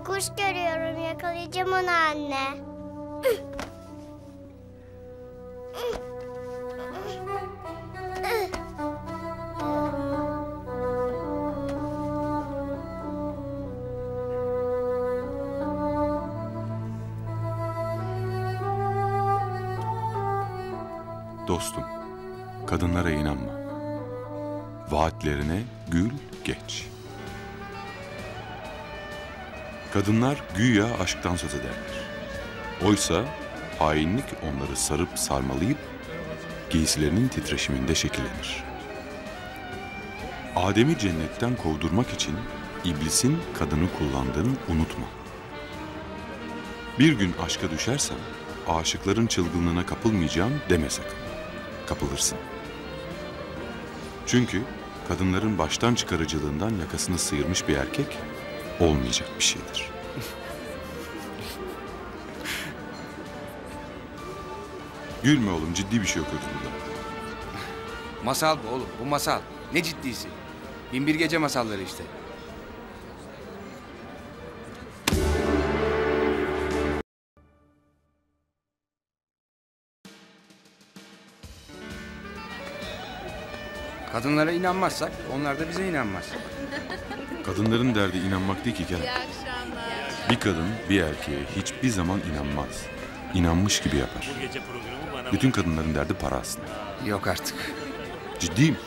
kuş görüyorum. Yakalayacağım onu anne. Dostum, kadınlara inanma. Vaatlerine gül geç. Kadınlar güya aşktan söz ederler. Oysa hainlik onları sarıp sarmalayıp giysilerinin titreşiminde şekillenir. Adem'i cennetten kovdurmak için iblisin kadını kullandığını unutma. Bir gün aşka düşersen aşıkların çılgınlığına kapılmayacağım deme sakın. Kapılırsın. Çünkü kadınların baştan çıkarıcılığından yakasını sıyırmış bir erkek olmayacak bir şeydir. Gülme oğlum, ciddi bir şey yok burada. Masal bu oğlum, bu masal. Ne ciddisi? Binbir Gece masalları işte. Kadınlara inanmazsak onlar da bize inanmaz. Kadınların derdi inanmak değil ki Kerem. Bir kadın bir erkeğe hiçbir zaman inanmaz. İnanmış gibi yapar. Bütün kadınların derdi para aslında. Yok artık. Ciddiyim.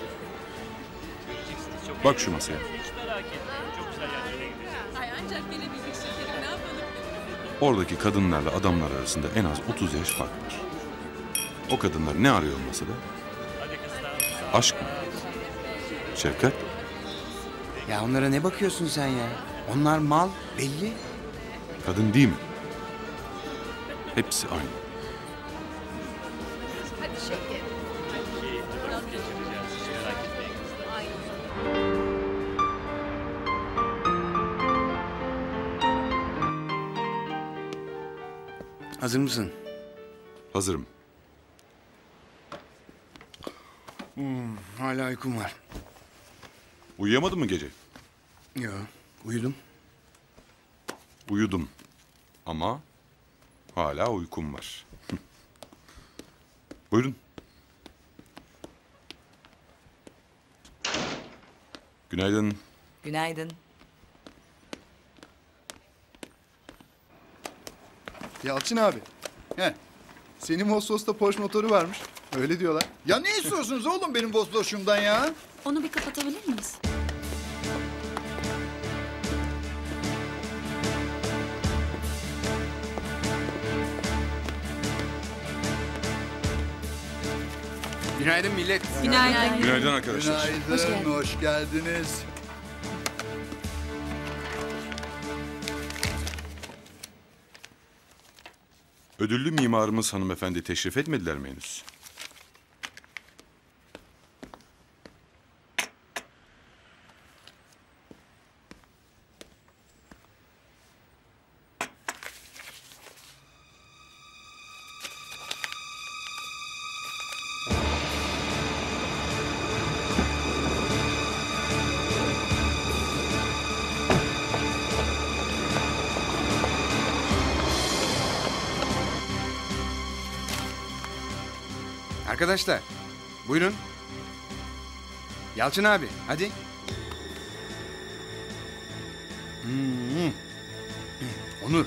Bak şu masaya. Oradaki kadınlarla adamlar arasında en az 30 yaş fark var. O kadınlar ne arıyor masada? Aşk mı? Şefkat? Ya onlara ne bakıyorsun sen ya? Onlar mal, belli. Kadın değil mi? Hepsi aynı. Hadi şeker. Hazır mısın? Hazırım. Hala uykum var. Uyuyamadın mı gece? Yok, uyudum. Uyudum. Ama hala uykum var. Buyurun. Günaydın. Günaydın. Yalçın abi. He. Senin Vosvos'ta Porsche motoru varmış. Öyle diyorlar. Ya ne istiyorsunuz oğlum benim bozdoşumdan ya? Onu bir kapatabilir miyiz? Günaydın millet. Günaydın. Günaydın arkadaşlar. Günaydın, hoş geldiniz. Ödüllü mimarımız hanımefendi teşrif etmediler mi henüz? Arkadaşlar, buyurun. Yalçın abi, hadi. Onur.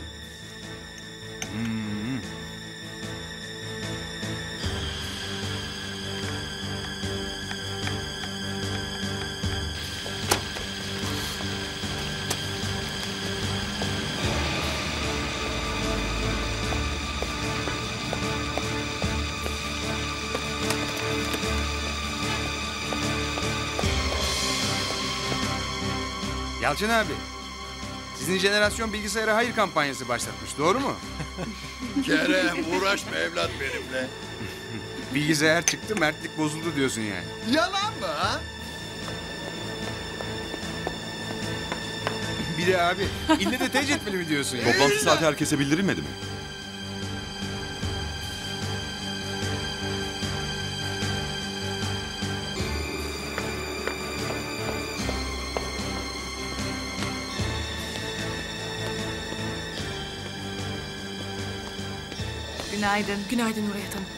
Yalçın abi, sizin jenerasyon bilgisayara hayır kampanyası başlatmış, doğru mu? Kerem uğraşma evlat benimle. Bilgisayar çıktı, mertlik bozuldu diyorsun yani. Yalan mı ha? Bir de abi, ille de tecrüt mi diyorsun ya? Toplantı saati herkese bildirilmedi mi? Günaydın. Günaydın Nurayet Hanım.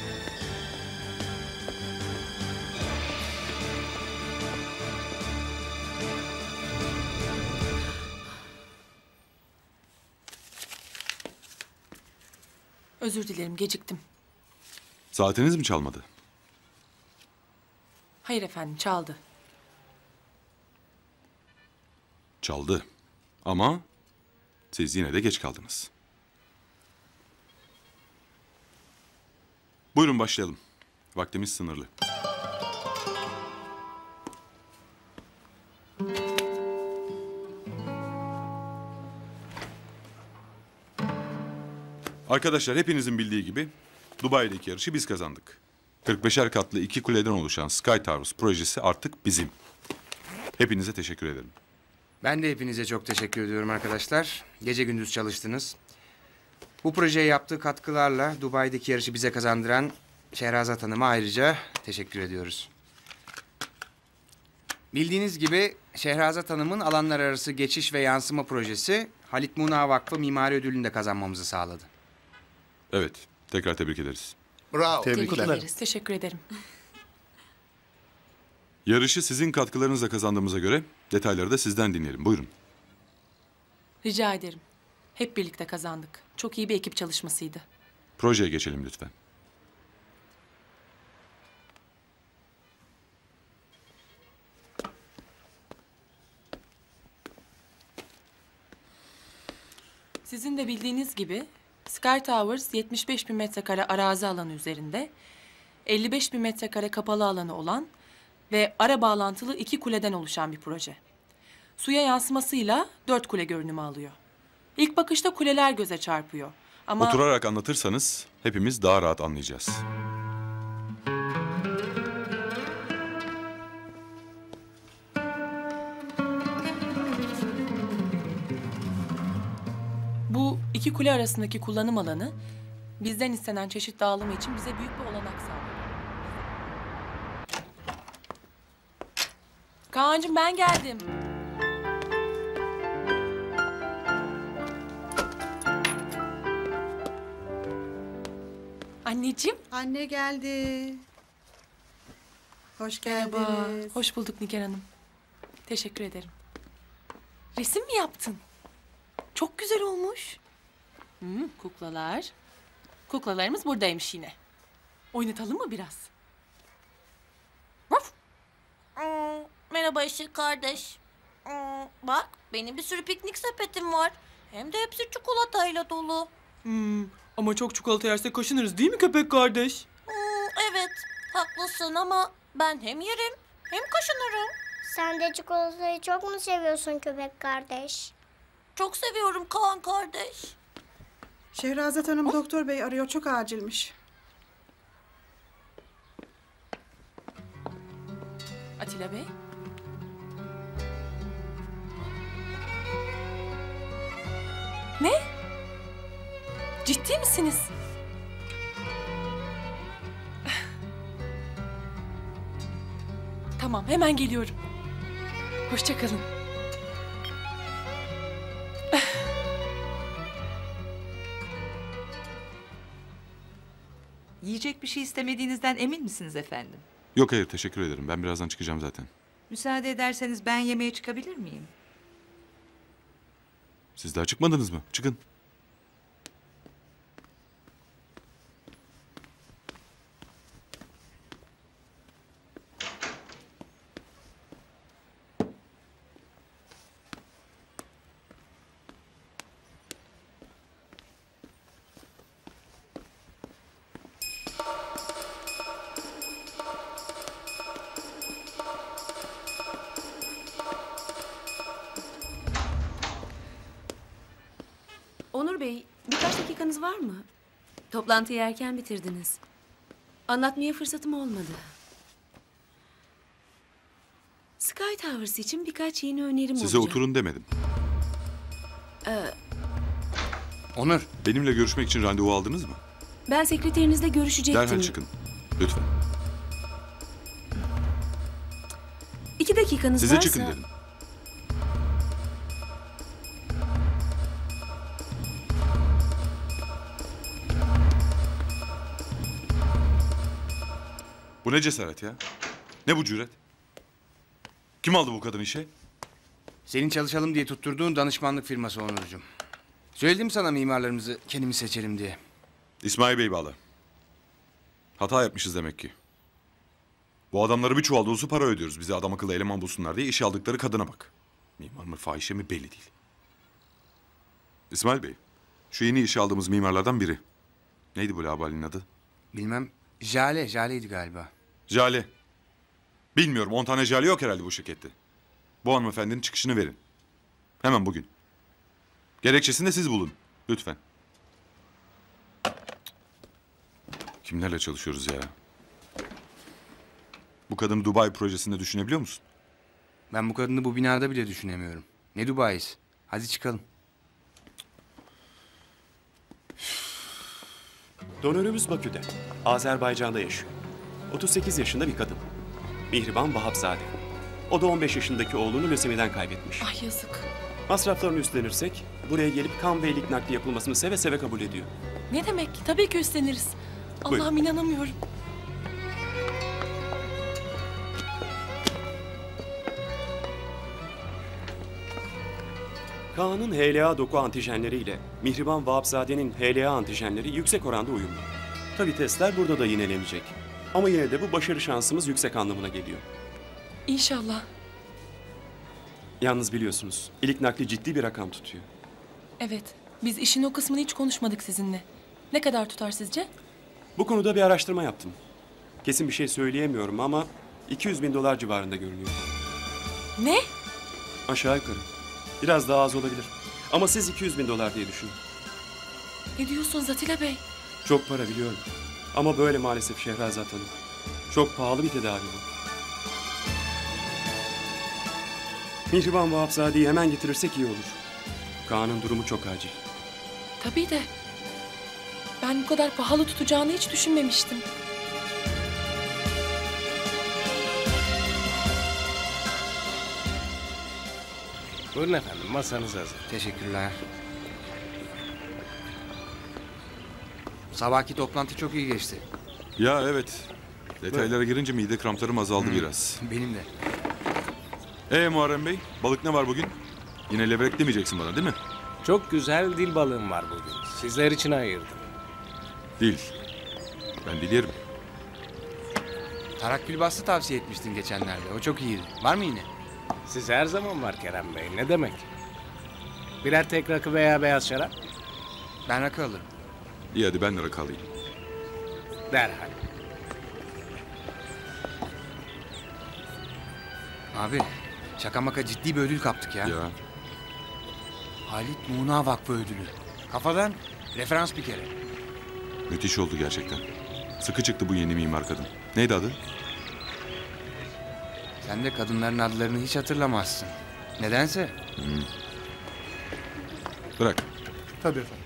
Özür dilerim, geciktim. Saatiniz mi çalmadı? Hayır efendim, çaldı. Çaldı. Ama siz yine de geç kaldınız. Buyurun başlayalım. Vaktimiz sınırlı. Arkadaşlar hepinizin bildiği gibi Dubai'deki yarışı biz kazandık. 45'er katlı 2 kuleden oluşan Sky Towers projesi artık bizim. Hepinize teşekkür ederim. Ben de hepinize çok teşekkür ediyorum arkadaşlar. Gece gündüz çalıştınız. Bu projeye yaptığı katkılarla Dubai'deki yarışı bize kazandıran Şehrazat Hanım'a ayrıca teşekkür ediyoruz. Bildiğiniz gibi Şehrazat Hanım'ın alanlar arası geçiş ve yansıma projesi Halit Muna Vakfı Mimari Ödülü'nü de kazanmamızı sağladı. Evet, tekrar tebrik ederiz. Bravo. Tebrikler. Teşekkür ederim. Yarışı sizin katkılarınızla kazandığımıza göre detayları da sizden dinleyelim. Buyurun. Rica ederim. Hep birlikte kazandık. Çok iyi bir ekip çalışmasıydı. Projeye geçelim lütfen. Sizin de bildiğiniz gibi Sky Towers 75 bin metrekare arazi alanı üzerinde 55 bin metrekare kapalı alanı olan ve ara bağlantılı 2 kuleden oluşan bir proje. Suya yansımasıyla 4 kule görünümü alıyor. İlk bakışta kuleler göze çarpıyor. Ama Oturarak anlatırsanız hepimiz daha rahat anlayacağız. bu 2 kule arasındaki kullanım alanı bizden istenen çeşit dağılımı için bize büyük bir olanak sağlıyor. Kaan'cığım ben geldim. Anneciğim. Anne geldi. Hoş geldiniz. Merhaba. Hoş bulduk Nigar Hanım. Teşekkür ederim. Resim mi yaptın? Çok güzel olmuş. Kuklalar. Kuklalarımız buradaymış yine. Oynatalım mı biraz? Vaf! Merhaba Işık kardeş. Bak benim bir sürü piknik sepetim var. Hem de hepsi çikolatayla dolu. Ama çok çikolata yersek kaşınırız değil mi köpek kardeş? Evet haklısın ama ben hem yerim hem kaşınırım. Sen de çikolatayı çok mu seviyorsun köpek kardeş? Çok seviyorum Kaan kardeş. Şehrazat Hanım doktor bey arıyor, çok acilmiş. Atilla Bey. Ne? Ciddi misiniz? Tamam, hemen geliyorum. Hoşça kalın. Yiyecek bir şey istemediğinizden emin misiniz efendim? Yok hayır teşekkür ederim. Ben birazdan çıkacağım zaten. Müsaade ederseniz ben yemeğe çıkabilir miyim? Siz daha çıkmadınız mı? Çıkın. Onur Bey, birkaç dakikanız var mı? Toplantıyı erken bitirdiniz. Anlatmaya fırsatım olmadı. Sky Towers için birkaç yeni önerim Size olacak. oturun demedim. Onur. Benimle görüşmek için randevu aldınız mı? Ben sekreterinizle görüşecektim. Derhal çıkın. Lütfen. 2 dakikanız Size varsa... çıkın dedim. ne cesaret ya? Ne bu cüret? Kim aldı bu kadın işe? Senin çalışalım diye tutturduğun danışmanlık firması Onurcuğum. Söyledim sana mimarlarımızı kendimiz seçelim diye. İsmail Bey bağlı. Hata yapmışız demek ki. Bu adamlara bir çuval dolusu para ödüyoruz. Bize adam akıllı eleman bulsunlar diye işe aldıkları kadına bak. Mimar mı fahişe mi belli değil. İsmail Bey, şu yeni işe aldığımız mimarlardan biri. Neydi bu labalinin adı? Bilmem. Jale'ydi galiba. Jale. Bilmiyorum, 10 tane Jale yok herhalde bu şirkette. Bu hanımefendinin çıkışını verin. Hemen bugün. Gerekçesini de siz bulun. Lütfen. Kimlerle çalışıyoruz ya? Bu kadını Dubai projesinde düşünebiliyor musun? Ben bu kadını bu binada bile düşünemiyorum. Ne Dubai'si? Hadi çıkalım. Donörümüz Bakü'de. Azerbaycan'da yaşıyor. 38 yaşında bir kadın. Mihriban Vahapzade. O da 15 yaşındaki oğlunu lösemiden kaybetmiş. Ay yazık. Masraflarını üstlenirsek buraya gelip kan ve ilik nakli yapılmasını seve seve kabul ediyor. Ne demek? Tabii ki üstleniriz. Buyurun. Allah'ım inanamıyorum. Kaan'ın HLA doku antijenleri ile Mihriban Vahapzade'nin HLA antijenleri yüksek oranda uyumlu. Tabii testler burada da yinelenecek. Ama yine de bu başarı şansımız yüksek anlamına geliyor. İnşallah. Yalnız biliyorsunuz, ilik nakli ciddi bir rakam tutuyor. Evet. Biz işin o kısmını hiç konuşmadık sizinle. Ne kadar tutar sizce? Bu konuda bir araştırma yaptım. Kesin bir şey söyleyemiyorum ama 200.000 dolar civarında görünüyor. Ne? Aşağı yukarı. Biraz daha az olabilir. Ama siz 200.000 dolar diye düşünün. Ne diyorsunuz Atilla Bey? Çok para biliyorum. Ama böyle maalesef Şehrazat Hanım. Çok pahalı bir tedavi bu. Mihriban Vahapzade'yi hemen getirirsek iyi olur. Kaan'ın durumu çok acil. Tabii de. Ben bu kadar pahalı tutacağını hiç düşünmemiştim. Buyurun efendim, masanız hazır. Teşekkürler. Sabahki toplantı çok iyi geçti. Ya evet. Detaylara girince mide kramplarım azaldı biraz. Benim de. Muharrem Bey, balık ne var bugün? Yine levrek demeyeceksin bana değil mi? Çok güzel dil balığım var bugün. Sizler için ayırdım. Dil. Ben dil yerim. Tarak külbastı tavsiye etmiştin geçenlerde. O çok iyiydi. Var mı yine? Siz her zaman var Kerem Bey. Ne demek? Birer tek rakı veya beyaz şarap? Ben rakı alırım. İyi hadi ben de rakı alayım. Derhal. Abi, şaka maka ciddi bir ödül kaptık ya. Ya. Halit Muğna Vakfı ödülü. Kafadan referans bir kere. Müthiş oldu gerçekten. Sıkı çıktı bu yeni mimar kadın. Neydi adı? Sen de kadınların adlarını hiç hatırlamazsın. Nedense. Bırak. Tabii efendim.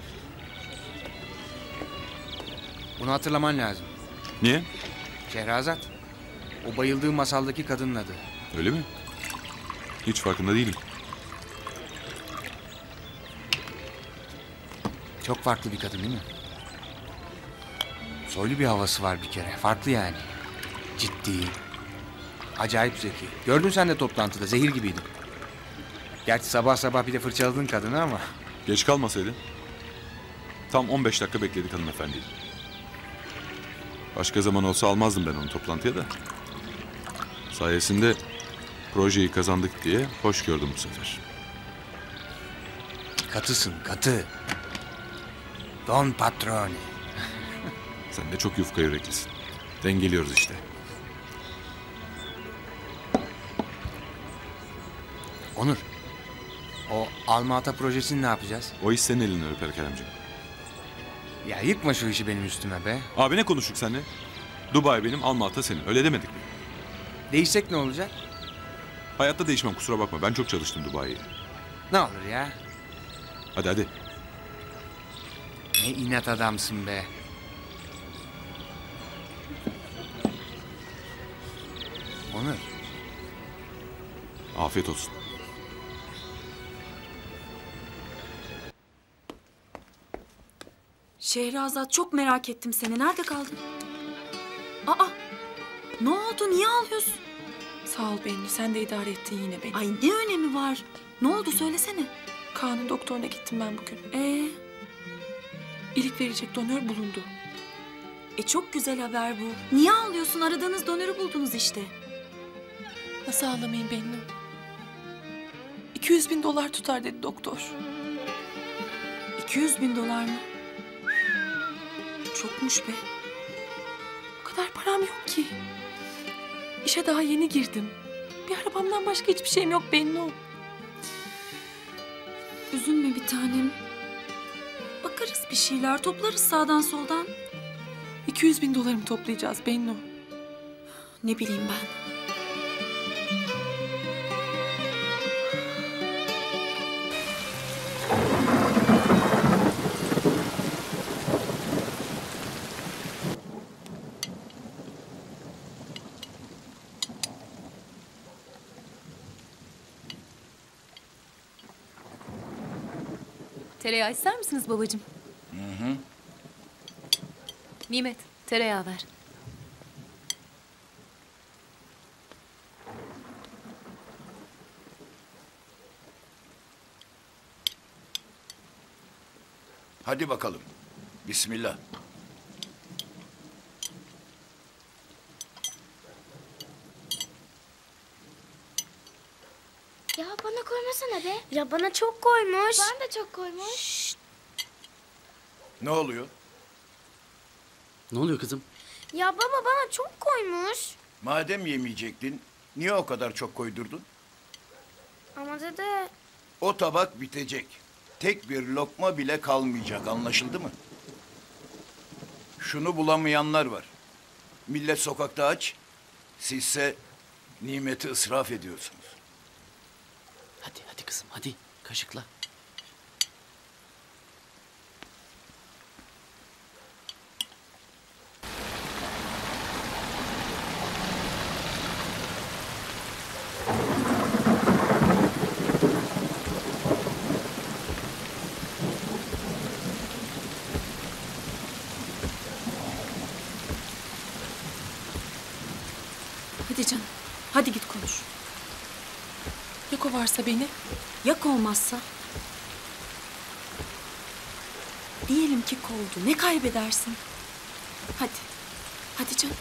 Bunu hatırlaman lazım. Niye? Şehrazat. O bayıldığı masaldaki kadının adı. Öyle mi? Hiç farkında değilim. Çok farklı bir kadın değil mi? Soylu bir havası var bir kere. Farklı yani. Ciddi. Acayip zeki. Gördün sen de toplantıda. Zehir gibiydi. Gerçi sabah sabah bir de fırçaladın kadını ama. Geç kalmasaydın. Tam 15 dakika bekledik hanımefendiyi. Başka zaman olsa almazdım ben onu toplantıya da. Sayesinde projeyi kazandık diye hoş gördüm bu sefer. Katısın, katı. Don Patroni. Sen de çok yufka yüreklisin. Dengeliyoruz işte. Onur. O Alma-Ata projesini ne yapacağız? O iş senin elinden öper Keremciğim. Ya yıkma şu işi benim üstüme be. Abi ne konuştuk seninle? Dubai benim, Alma-Ata senin. Öyle demedik mi? Değişsek ne olacak? Hayatta değişmem kusura bakma. Ben çok çalıştım Dubai'ye. Ne olur ya? Hadi hadi. Ne inat adamsın be. Onur. Afiyet olsun. Şehrazat çok merak ettim seni. Nerede kaldın? Aa! Ne oldu? Niye ağlıyorsun? Sağ ol Bennu, sen de idare ettin yine beni. Ay ne önemi var? Ne oldu söylesene. Kaan'ın doktoruna gittim ben bugün. İlik verecek donör bulundu. Çok güzel haber bu. Niye ağlıyorsun? Aradığınız donörü buldunuz işte. Nasıl ağlamayayım Bennu? 200.000 dolar tutar dedi doktor. 200.000 dolar mı? Çokmuş be. O kadar param yok ki. İşe daha yeni girdim. Bir arabamdan başka hiçbir şeyim yok Bennu. Üzülme bir tanem. Bakarız bir şeyler, toplarız sağdan soldan. 200.000 dolarımı toplayacağız Bennu. Ne bileyim ben. Tereyağı ister misiniz babacığım? Hı. Nimet, tereyağı ver. Hadi bakalım. Bismillah. Ya bana koymasana be. Ya bana çok koymuş. Ben de çok koymuş. Ne oluyor? Ne oluyor kızım? Ya baba bana çok koymuş. Madem yemeyecektin, niye o kadar çok koydurdun? Ama dede. O tabak bitecek. Tek bir lokma bile kalmayacak, anlaşıldı mı? Şunu bulamayanlar var. Millet sokakta aç, sizse nimeti ısraf ediyorsunuz. Hadi kızım hadi kaşıkla. Hadi canım. Hadi git konuş. Ya kovarsa beni? Ya kovmazsa? Diyelim ki kovdu. Ne kaybedersin? Hadi. Hadi canım.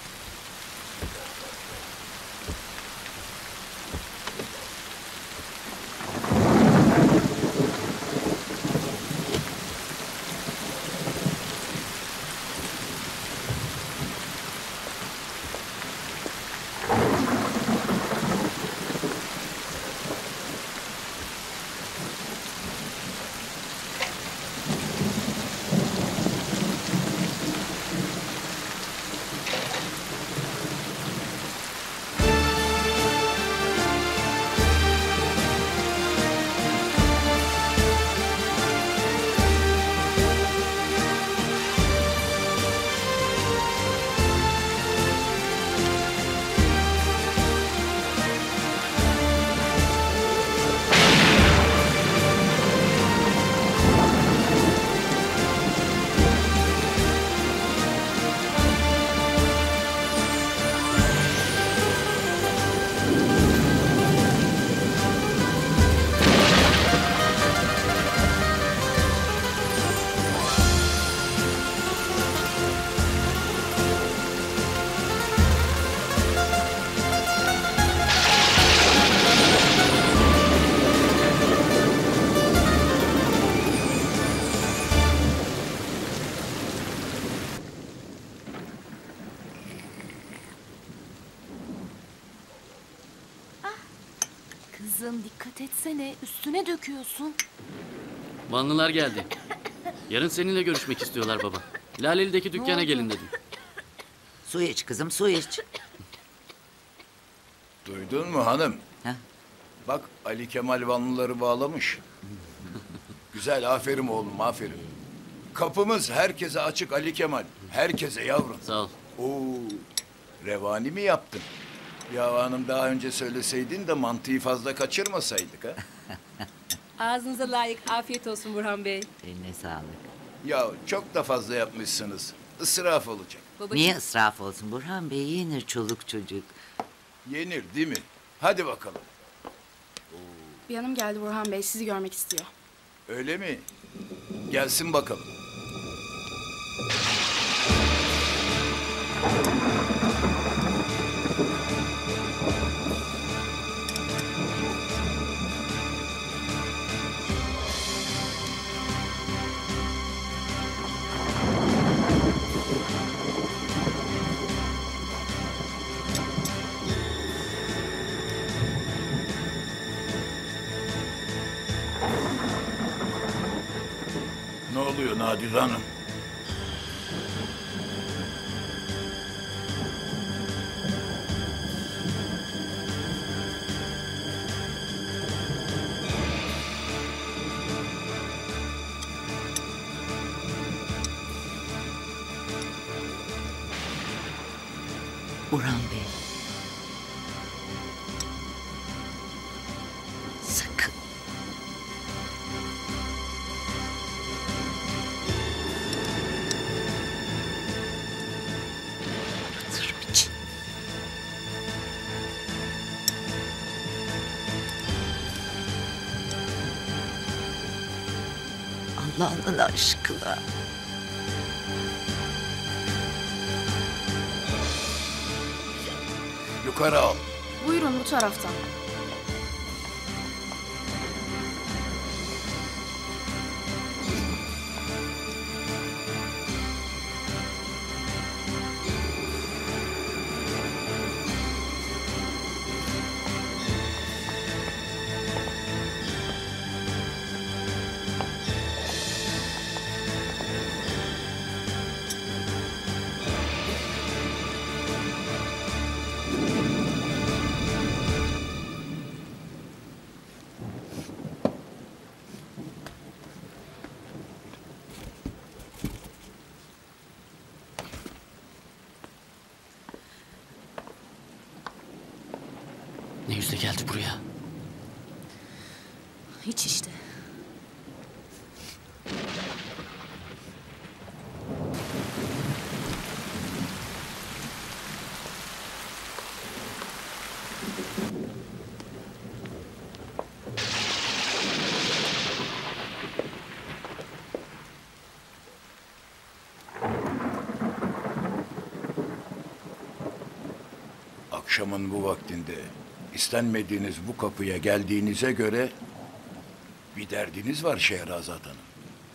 Kızım dikkat etsene, üstüne döküyorsun. Vanlılar geldi. Yarın seninle görüşmek istiyorlar baba. Laleli'deki dükkana gelin dedim. Su iç kızım, su iç. Duydun mu hanım? Heh. Bak Ali Kemal Vanlıları bağlamış. Güzel, aferin oğlum, aferin. Kapımız herkese açık Ali Kemal. Herkese yavrum. Sağ ol. Oo, revani mi yaptın? Ya hanım daha önce söyleseydin de mantıyı fazla kaçırmasaydık ha. Ağzınıza layık. Afiyet olsun Burhan Bey. Eline sağlık. Ya çok da fazla yapmışsınız. Israf olacak. Niye ısraf olsun Burhan Bey? Yenir çoluk çocuk. Yenir değil mi? Hadi bakalım. Bir hanım geldi Burhan Bey. Sizi görmek istiyor. Öyle mi? Gelsin bakalım. Ne oluyor Nadide Hanım? Burhan Bey. Sakın. Hatırım için. Allah'ın aşkına. Yukarı al. Buyurun bu taraftan. Ne yüzle geldi buraya? Hiç işte. Akşamın bu vaktinde istenmediğiniz bu kapıya geldiğinize göre bir derdiniz var Şehrazat Hanım.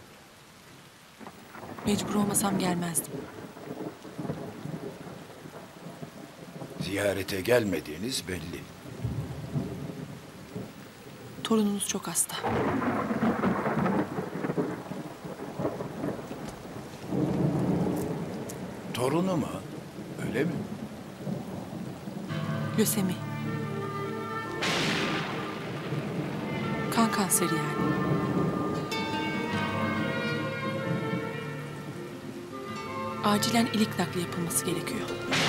Mecbur olmasam gelmezdim. Ziyarete gelmediğiniz belli. Torununuz çok hasta. Torunu mu? Öyle mi? Lösemi. Kan kanseri yani. Acilen ilik nakli yapılması gerekiyor.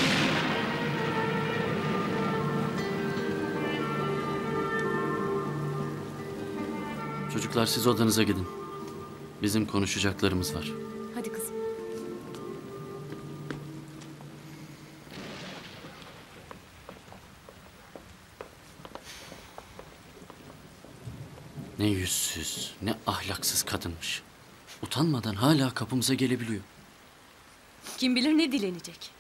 Çocuklar siz odanıza gidin. Bizim konuşacaklarımız var. Hadi kızım. Ne yüzsüz, ne ahlaksız kadınmış. Utanmadan hala kapımıza gelebiliyor. Kim bilir ne dilenecek.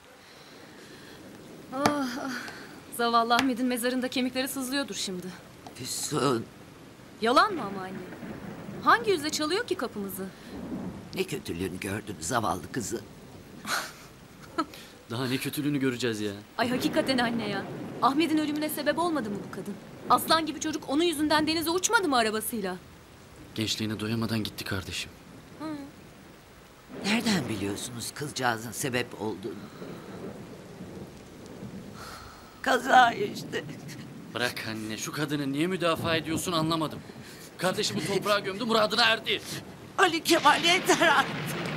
Ah, ah. Zavallı Ahmet'in mezarında kemikleri sızlıyordur şimdi. Füsun. Yalan mı ama anne? Hangi yüzle çalıyor ki kapımızı? Ne kötülüğünü gördün zavallı kızı. Daha ne kötülüğünü göreceğiz ya. Ay hakikaten anne ya. Ahmet'in ölümüne sebep olmadı mı bu kadın? Aslan gibi çocuk onun yüzünden denize uçmadı mı arabasıyla? Gençliğine doyamadan gitti kardeşim. Nereden biliyorsunuz kızcağızın sebep olduğunu? Kaza işte. Bırak anne, şu kadını niye müdafaa ediyorsun anlamadım. Kardeşimi toprağa gömdü, muradına erdi. Ali Kemal yeter artık.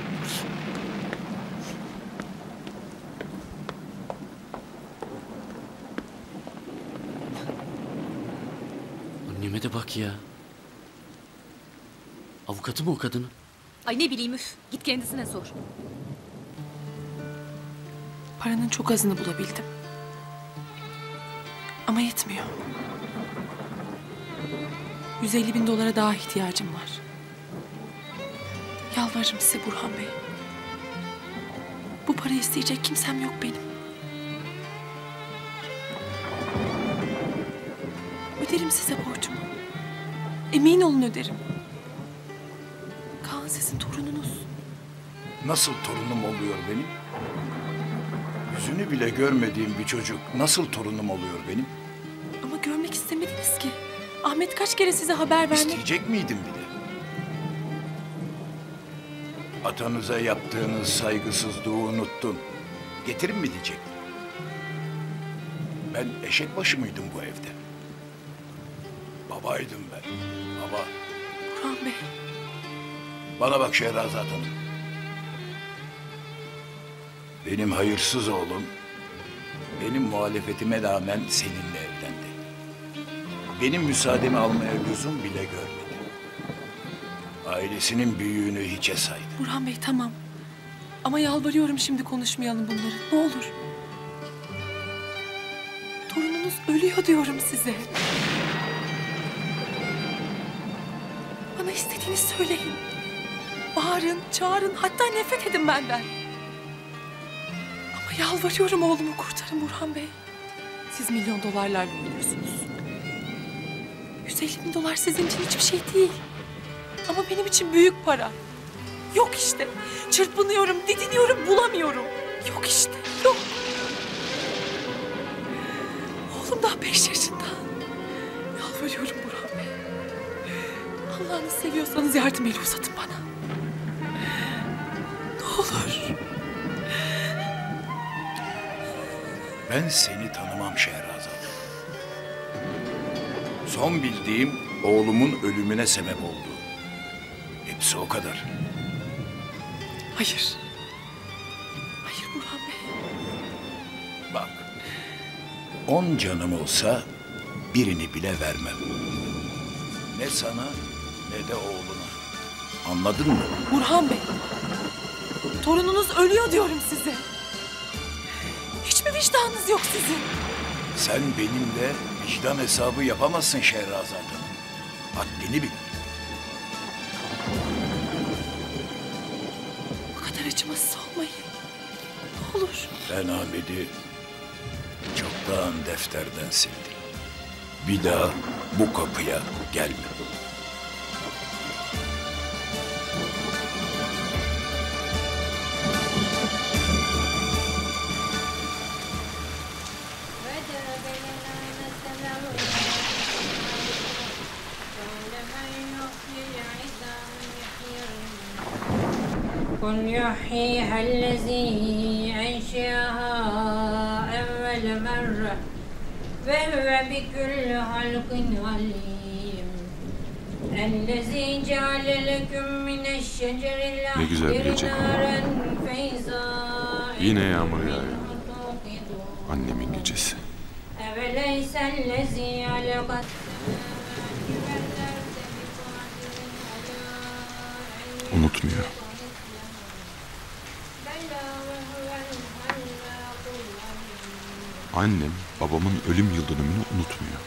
Anneme de bak ya. Avukatı mı o kadının? Ay ne bileyim üf. Git kendisine sor. Paranın çok azını bulabildim. Ama yetmiyor. 150.000 dolara daha ihtiyacım var. Yalvarırım size Burhan Bey. Bu parayı isteyecek kimsem yok benim. Öderim size borcumu. Emin olun öderim. Kaan sizin torununuz. Nasıl torunum oluyor benim? Yüzünü bile görmediğim bir çocuk nasıl torunum oluyor benim? Ama görmek istemediniz ki. Ahmet kaç kere size haber vermek... İsteyecek miydim bir de? Atanıza yaptığınız saygısızlığı unuttun. Getirin mi diyecek? Ben eşek başı mıydım bu evde? Babaydım ben. Baba. Burhan Bey. Bana bak Şehrazat Hanım. Benim hayırsız oğlum, benim muhalefetime rağmen seninle evlendi. Benim müsaademi almaya lüzum bile görmedi. Ailesinin büyüğünü hiçe saydı. Burhan Bey tamam. Ama yalvarıyorum şimdi konuşmayalım bunları. Ne olur. Torununuz ölüyor diyorum size. Bana istediğini söyleyin. Bağırın, çağırın, hatta nefret edin benden. Ama yalvarıyorum oğlumu kurtarın Burhan Bey. Siz milyon dolarlarla oynuyorsunuz. 150.000 dolar sizin için hiçbir şey değil. Ama benim için büyük para. Yok işte. Çırpınıyorum, didiniyorum, bulamıyorum. Yok işte, yok. Oğlum daha 5 yaşında. Yalvarıyorum Burhan Bey. Allah'ını seviyorsanız yardım eli uzatın bana. Ne olur. Ben seni tanımam Şehrazat. Son bildiğim oğlumun ölümüne sebep oldu. Hepsi o kadar. Hayır. Hayır Burhan Bey. Bak, 10 canım olsa birini bile vermem. Ne sana ne de oğluna. Anladın mı? Burhan Bey. Torununuz ölüyor diyorum size. Hiçbir vicdanınız yok sizin. Sen benimle vicdan hesabı yapamazsın Şehrazat Hanım. Haddini bil. Bu kadar acımasız olmayın. Ne olur. Ben Ahmet'i çoktan defterden sildim. Bir daha bu kapıya gelme. قل يحييها الذي أنشأها أول مرة وهو بكل خلق عليم الذي جعل لكم من الشجر Ne güzel bir gece. نارا فإذا Yine yağmur yağıyor. Annemin gecesi. أوليس الذي علق Unutmuyor. Annem babamın ölüm yıl dönümünü unutmuyor.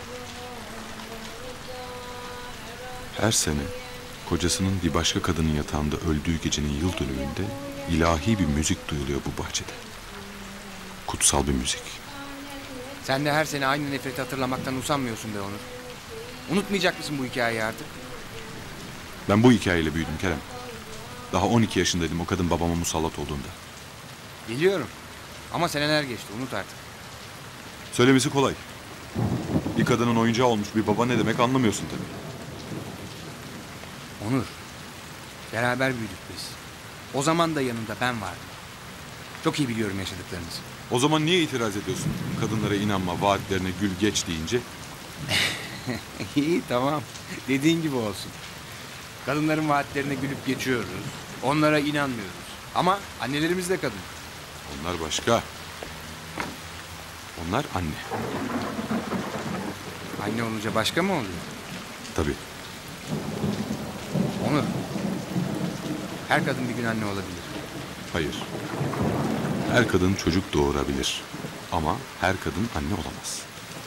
Her sene kocasının bir başka kadının yatağında öldüğü gecenin yıl dönümünde ilahi bir müzik duyuluyor bu bahçede. Kutsal bir müzik. Sen de her sene aynı nefreti hatırlamaktan usanmıyorsun be Onur. Unutmayacak mısın bu hikayeyi artık? Ben bu hikayeyle büyüdüm Kerem. Daha 12 yaşındaydım o kadın babama musallat olduğunda. Biliyorum. Ama seneler geçti. Unut artık. Söylemesi kolay. Bir kadının oyuncağı olmuş bir baba ne demek anlamıyorsun tabii. Onur. Beraber büyüdük biz. O zaman da yanında ben vardım. Çok iyi biliyorum yaşadıklarınızı. O zaman niye itiraz ediyorsun? Kadınlara inanma, vaatlerine gül geç deyince. İyi tamam. Dediğin gibi olsun. Kadınların vaatlerine gülüp geçiyoruz. Onlara inanmıyoruz. Ama annelerimiz de kadın. Onlar başka. Onlar anne. Anne olunca başka mı oluyor? Tabii. Onur. Her kadın bir gün anne olabilir. Hayır. Her kadın çocuk doğurabilir. Ama her kadın anne olamaz.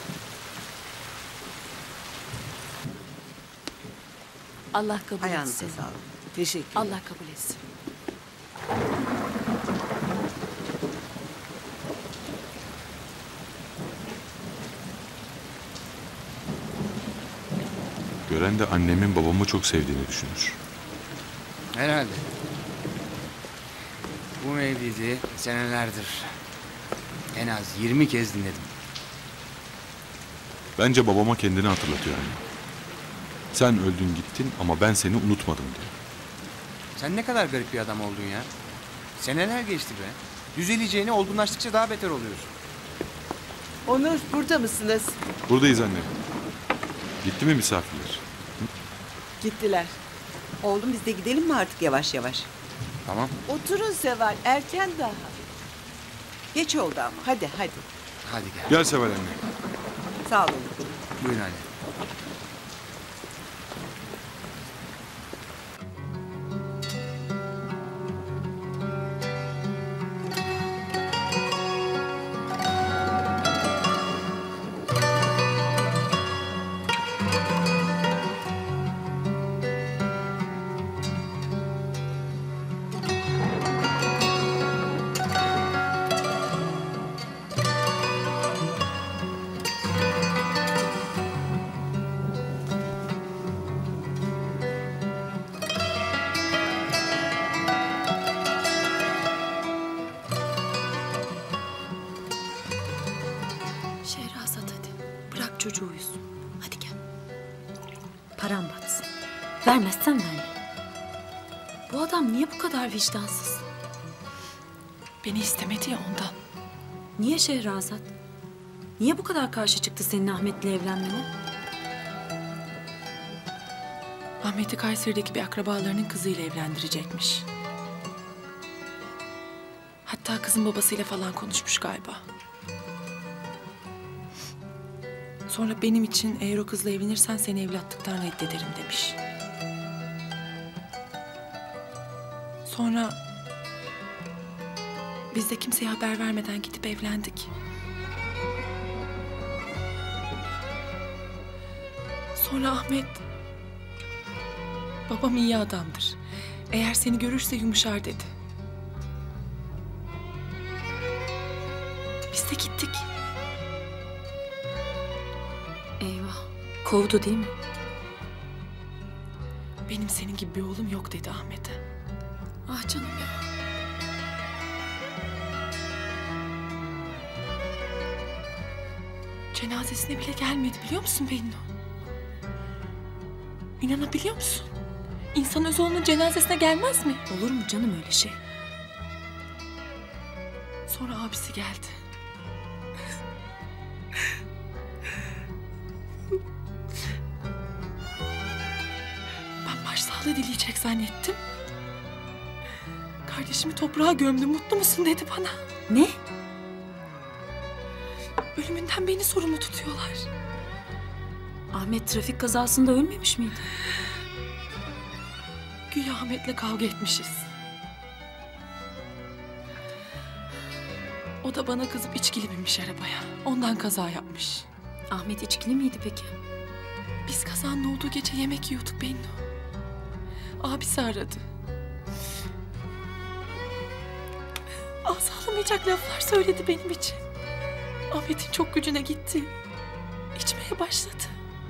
Allah kabul Ayağınıza etsin. sağlık. Teşekkür ederim. Allah kabul etsin. Gören de annemin babamı çok sevdiğini düşünür. Herhalde. Bu mevlidi senelerdir en az 20 kez dinledim. Bence babama kendini hatırlatıyor anne. Sen öldün gittin ama ben seni unutmadım diyor. Sen ne kadar garip bir adam oldun ya. Seneler geçti be. Düzeleceğine olgunlaştıkça daha beter oluyorsun. Onur burada mısınız? Buradayız anne. Gitti mi misafirler? Gittiler. Oğlum biz de gidelim mi artık yavaş yavaş? Tamam. Oturun Seval erken daha. Geç oldu ama hadi. Hadi gel. Gel Seval anne. Sağ olun. Buyurun anne. Şehrazat hadi. Bırak çocuğu uyusun. Hadi gel. Param batsın. Vermezsen verme. Bu adam niye bu kadar vicdansız? Beni istemedi ya ondan. Niye Şehrazat? Niye bu kadar karşı çıktı senin Ahmet'le evlenmene? Ahmet'i Kayseri'deki bir akrabalarının kızıyla evlendirecekmiş. Hatta kızın babasıyla falan konuşmuş galiba. Sonra benim için eğer o kızla evlenirsen seni evlatlıktan reddederim demiş. Sonra biz de kimseye haber vermeden gidip evlendik. Sonra Ahmet, babam iyi adamdır. Eğer seni görürse yumuşar dedi. Biz de gittik. Eyvah. Kovdu değil mi? Benim senin gibi bir oğlum yok dedi Ahmet'e. Ah canım ya. Cenazesine bile gelmedi biliyor musun Bennu? İnanabiliyor musun? İnsan öz oğlunun cenazesine gelmez mi? Olur mu canım öyle şey? Sonra abisi geldi. Ben başsağlığı dileyecek zannettim. Kardeşimi toprağa gömdü. Mutlu musun dedi bana. Ne? Ölümünden beni sorumlu tutuyorlar. Ahmet trafik kazasında ölmemiş miydi? Güya Ahmet'le kavga etmişiz. O da bana kızıp içkili binmiş arabaya. Ondan kaza yapmış. Ahmet içkili miydi peki? Biz kazanın olduğu gece yemek yiyorduk Bennu. Abisi aradı. Ağzı alamayacak laflar söyledi benim için. Ahmet'in çok gücüne gitti. İçmeye başladı.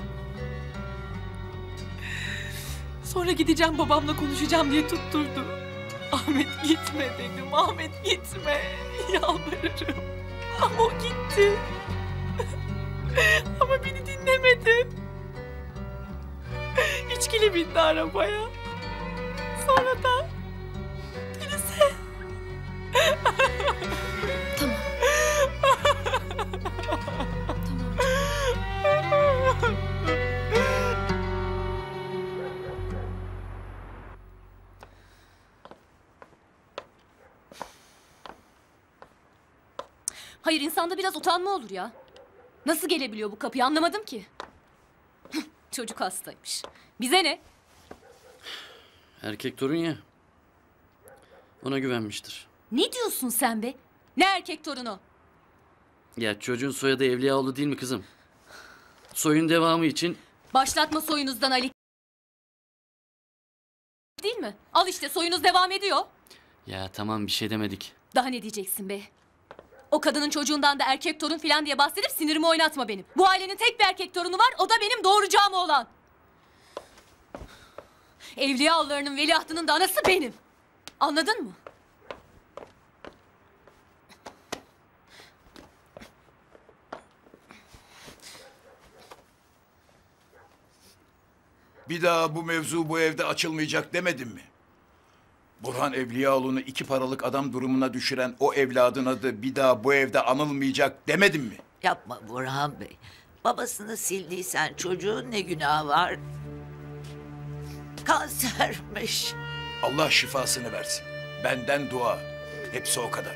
Sonra gideceğim babamla konuşacağım diye tutturdu. Ahmet gitme dedim. Ahmet gitme. Yalvarırım. Ama o gitti. Ama beni dinlemedi. İçkili bindi arabaya. Sonra da denize. Tamam. Hayır, insanda biraz utanma olur ya. Nasıl gelebiliyor bu kapıya anlamadım ki. Çocuk hastaymış. Bize ne? Erkek torun ya. Ona güvenmiştir. Ne diyorsun sen be? Ne erkek torunu? Ya çocuğun soyadı Evliyaoğlu değil mi kızım? Soyun devamı için... Başlatma soyunuzdan Ali. Değil mi? Al işte soyunuz devam ediyor. Ya tamam bir şey demedik. Daha ne diyeceksin be? O kadının çocuğundan da erkek torun falan diye bahsedip sinirimi oynatma benim. Bu ailenin tek bir erkek torunu var, o da benim doğuracağım oğlan. Evliyaoğullarının veliahtının da anası benim. Anladın mı? Bir daha bu mevzu bu evde açılmayacak demedim mi? Burhan Evliyaoğlu'nu 2 paralık adam durumuna düşüren o evladın adı bir daha bu evde anılmayacak demedim mi? Yapma Burhan Bey. Babasını sildiysen çocuğun ne günahı var? Kansermiş. Allah şifasını versin. Benden dua. Hepsi o kadar.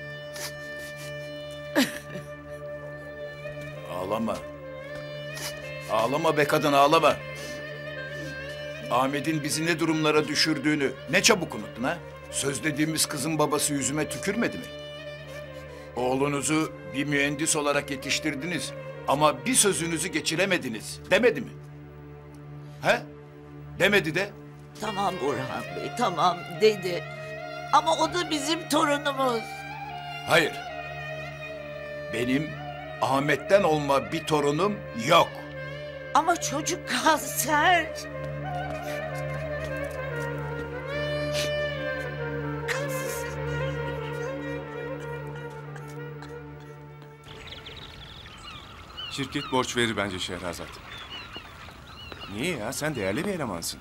Ağlama. Ağlama be kadın, ağlama. Ahmet'in bizi ne durumlara düşürdüğünü ne çabuk unuttun ha? Sözlediğimiz kızın babası yüzüme tükürmedi mi? Oğlunuzu bir mühendis olarak yetiştirdiniz ama bir sözünüzü geçiremediniz demedi mi? He? Demedi de. Tamam Burhan Bey, tamam dedi. Ama o da bizim torunumuz. Hayır. Benim Ahmet'ten olma bir torunum yok. Ama çocuk kanser. Şirket borç verir bence Şehrazat. Niye ya? Sen değerli bir elemansın.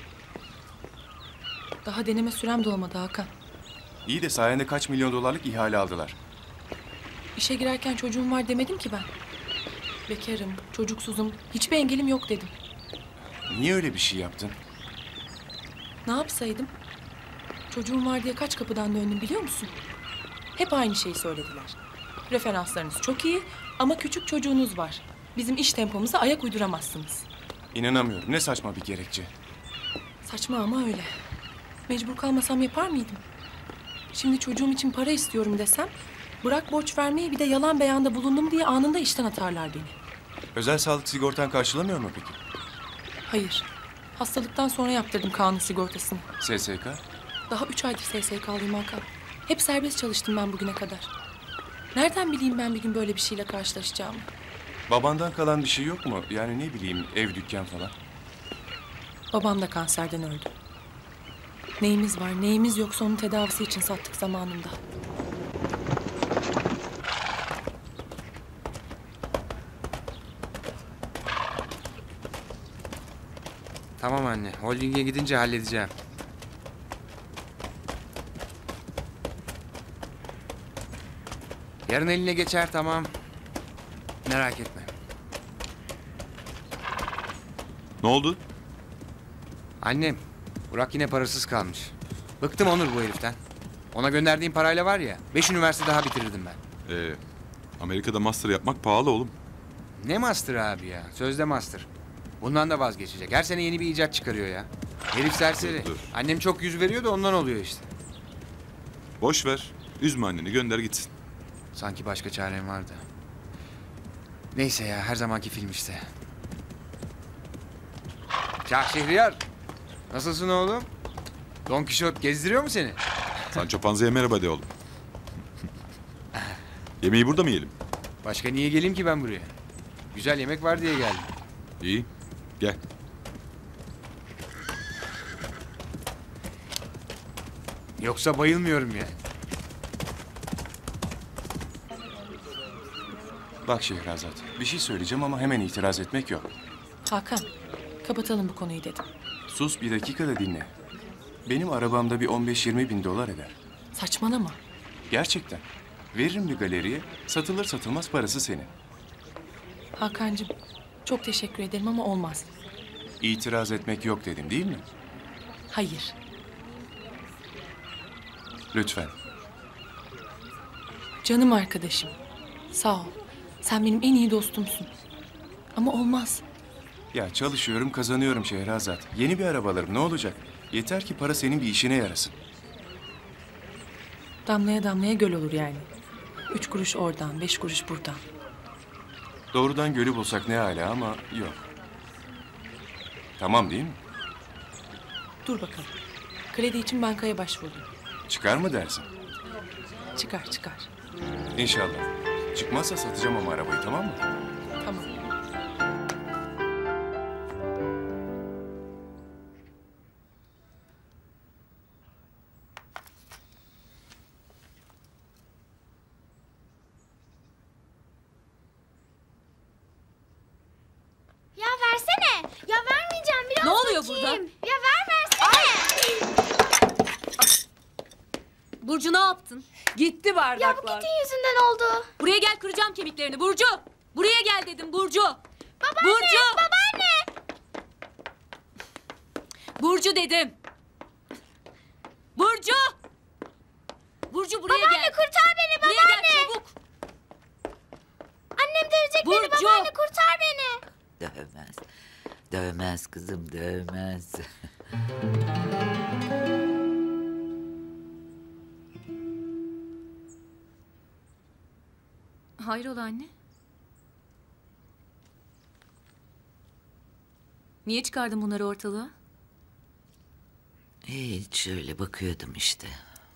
Daha deneme sürem de olmadı Hakan. İyi de sayende kaç milyon dolarlık ihale aldılar. İşe girerken çocuğum var demedim ki ben. Bekarım, çocuksuzum, hiçbir engelim yok dedim. Niye öyle bir şey yaptın? Ne yapsaydım? Çocuğum var diye kaç kapıdan döndüm biliyor musun? Hep aynı şeyi söylediler. Referanslarınız çok iyi ama küçük çocuğunuz var. Bizim iş tempomuza ayak uyduramazsınız. İnanamıyorum. Ne saçma bir gerekçe. Saçma ama öyle. Mecbur kalmasam yapar mıydım? Şimdi çocuğum için para istiyorum desem... bırak borç vermeyi bir de yalan beyanda bulundum diye anında işten atarlar beni. Özel sağlık sigortan karşılamıyor mu peki? Hayır. Hastalıktan sonra yaptırdım Kaan'ın sigortasını. SSK? Daha 3 aydır SSK'lıyım Hakan. Hep serbest çalıştım ben bugüne kadar. Nereden bileyim ben bir gün böyle bir şeyle karşılaşacağımı? Babandan kalan bir şey yok mu? Yani ne bileyim ev, dükkan falan. Babam da kanserden öldü. Neyimiz var, neyimiz yoksa onun tedavisi için sattık zamanında. Tamam anne. Holding'e gidince halledeceğim. Yarın eline geçer, tamam. Merak etme. Ne oldu? Annem, Burak yine parasız kalmış. Bıktım Onur bu heriften. Ona gönderdiğim parayla var ya, 5 üniversite daha bitirirdim ben. Amerika'da master yapmak pahalı oğlum. Ne master abi ya? Sözde master. Bundan da vazgeçecek. Her sene yeni bir icat çıkarıyor ya. Herif serseri. Dur. Annem çok yüz veriyor da ondan oluyor işte. Boş ver. Üzme anneni, gönder gitsin. Sanki başka çarem vardı. Neyse ya, her zamanki film işte. Şah Şehriyar. Nasılsın oğlum? Don Kişot gezdiriyor mu seni? Sancho Panza'ya merhaba de oğlum. Yemeği burada mı yiyelim? Başka niye geleyim ki ben buraya? Güzel yemek var diye geldim. İyi. Gel. Yoksa bayılmıyorum yani. Bak Şehrazat, bir şey söyleyeceğim ama hemen itiraz etmek yok. Hakan, kapatalım bu konuyu dedim. Sus, bir dakika da dinle. Benim arabamda bir 15-20 bin dolar eder. Saçmalama. Gerçekten. Veririm bir galeriye, satılır satılmaz parası senin. Hakan'cığım, çok teşekkür ederim ama olmaz. İtiraz etmek yok dedim değil mi? Hayır. Lütfen. Canım arkadaşım, sağ ol. Sen benim en iyi dostumsun. Ama olmaz. Ya çalışıyorum, kazanıyorum Şehrazat. Yeni bir araba alırım, ne olacak? Yeter ki para senin bir işine yarasın. Damlaya damlaya göl olur yani. 3 kuruş oradan, 5 kuruş buradan. Doğrudan gölü bulsak ne hala ama yok. Tamam değil mi? Dur bakalım. Kredi için bankaya başvurdum. Çıkar mı dersin? Çıkar çıkar. İnşallah. Çıkmazsa satacağım ama arabayı, tamam mı? Tamam. Ya versene. Ya vermeyeceğim biraz Ne oluyor bakayım. burada? Ya versene. Burcu ne yaptın? Gitti bardaklar. Ya bu gitin yüzünden oldu. Buraya gel, kıracağım kemiklerini Burcu. Buraya gel dedim Burcu. Babaanne, Burcu. babaanne. Burcu dedim. Burcu. Burcu buraya Babaanne gel. kurtar beni babaanne. Buraya gel çabuk. Annem dövecek beni Burcu. babaanne kurtar beni. Dövmez. Dövmez kızım, dövmez. Hayrola anne? Niye çıkardın bunları ortalığa? Hiç şöyle bakıyordum işte.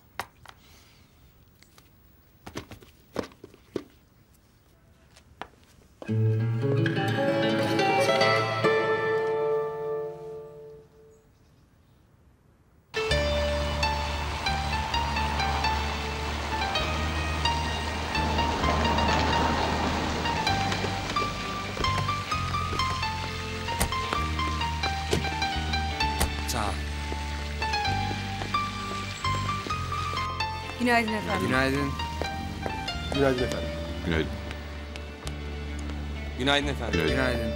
Sağ ol. Günaydın efendim. Günaydın. Günaydın efendim. Günaydın. Günaydın efendim. Günaydın.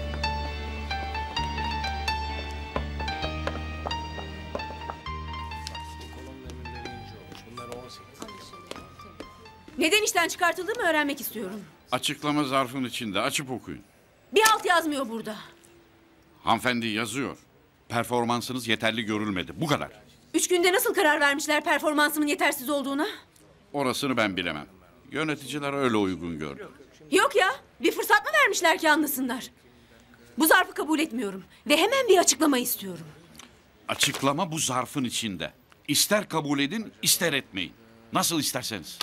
Neden işten çıkartıldığımı öğrenmek istiyorum. Açıklama zarfın içinde. Açıp okuyun. Bir alt yazmıyor burada. Hanımefendi yazıyor. Performansınız yeterli görülmedi. Bu kadar. 3 günde nasıl karar vermişler performansımın yetersiz olduğuna? Orasını ben bilemem. Yöneticiler öyle uygun gördü. Yok ya, bir fırsat mı vermişler ki anlasınlar? Bu zarfı kabul etmiyorum ve hemen bir açıklama istiyorum. Açıklama bu zarfın içinde. İster kabul edin, ister etmeyin. Nasıl isterseniz.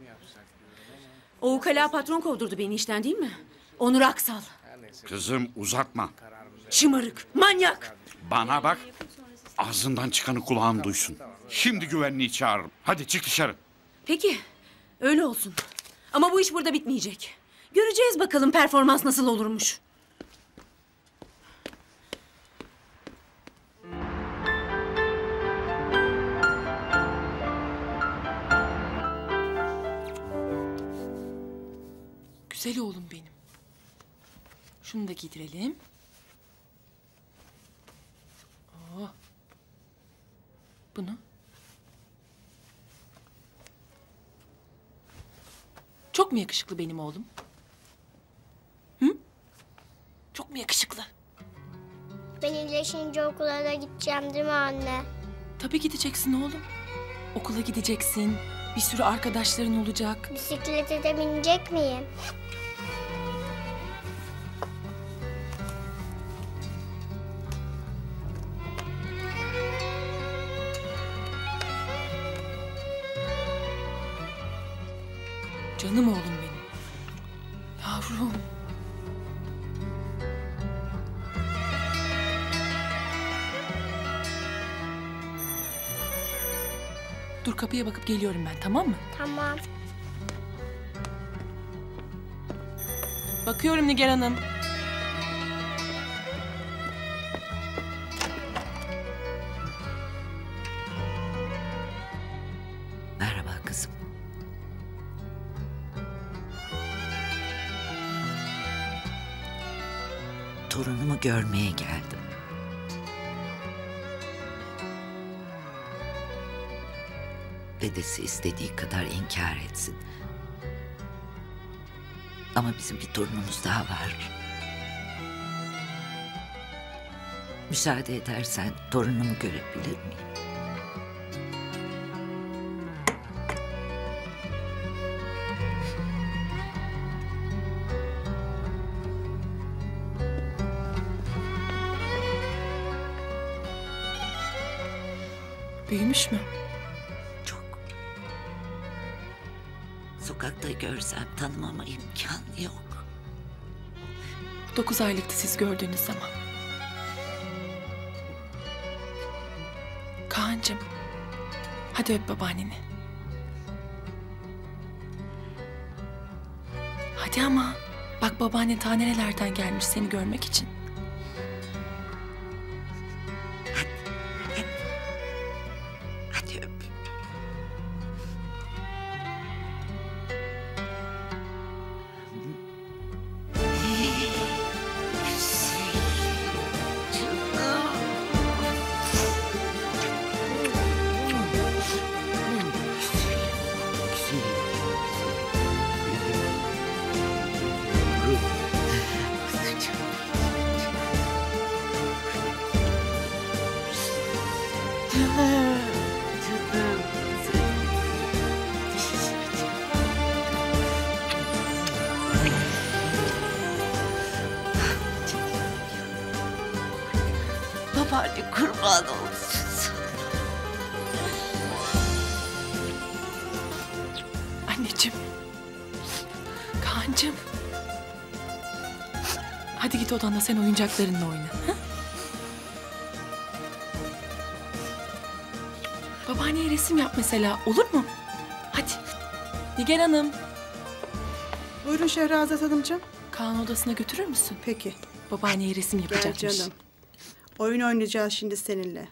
O ukala patron kovdurdu beni işten değil mi? Onur Aksal. Kızım uzatma. Şımarık, manyak. Bana bak. Ağzından çıkanı kulağın duysun. Şimdi güvenliği çağırırım. Hadi çık dışarı. Peki, öyle olsun. Ama bu iş burada bitmeyecek. Göreceğiz bakalım performans nasıl olurmuş. Güzel oğlum benim. Şunu da giydirelim. Oh. Bunu. Çok mu yakışıklı benim oğlum? Hı? Çok mu yakışıklı? Ben iyileşince okula da gideceğim değil mi anne? Tabii gideceksin oğlum. Okula gideceksin. Bir sürü arkadaşların olacak. Bisiklete de binecek miyim? Canım oğlum benim. Yavrum. Dur kapıya bakıp geliyorum ben, tamam mı? Tamam. Bakıyorum Nigar Hanım. Merhaba kızım. Torunumu görmeye geldim. Dedesi istediği kadar inkar etsin. Ama bizim bir torunumuz daha var. Müsaade edersen torunumu görebilir miyim? Büyümüş mü? Sokakta görsem tanımama imkan yok. 9 aylıktı siz gördüğünüz zaman. Kaan'cığım, hadi öp babaanneni. Hadi ama. Bak babaannen ta nerelerden gelmiş seni görmek için. Hadi öp. Babaanne kurban olsun sana. Anneciğim. Kaan'cığım. Hadi git odanda sen oyuncaklarınla oyna. Ha? Babaanneye resim yap mesela, olur mu? Hadi. Nigar Hanım. Buyurun Şehrazat Hanımcığım. Kaan odasına götürür müsün? Peki. Babaanneye resim yapacakmış. Gel canım. Oyun oynayacağız şimdi seninle.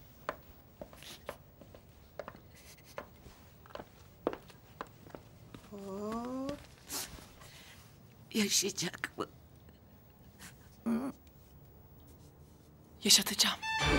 Hop. Yaşayacak mı? Yaşatacağım.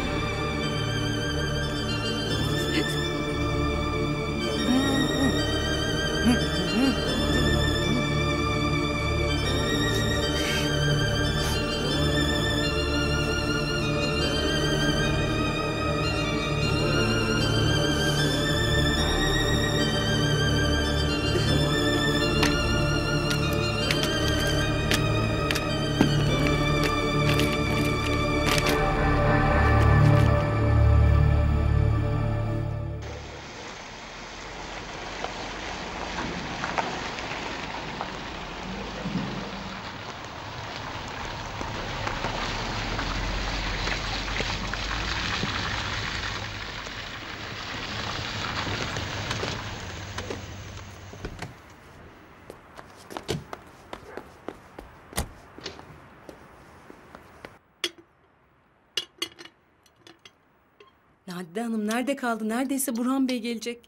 Nadide Hanım nerede kaldı? Neredeyse Burhan Bey gelecek.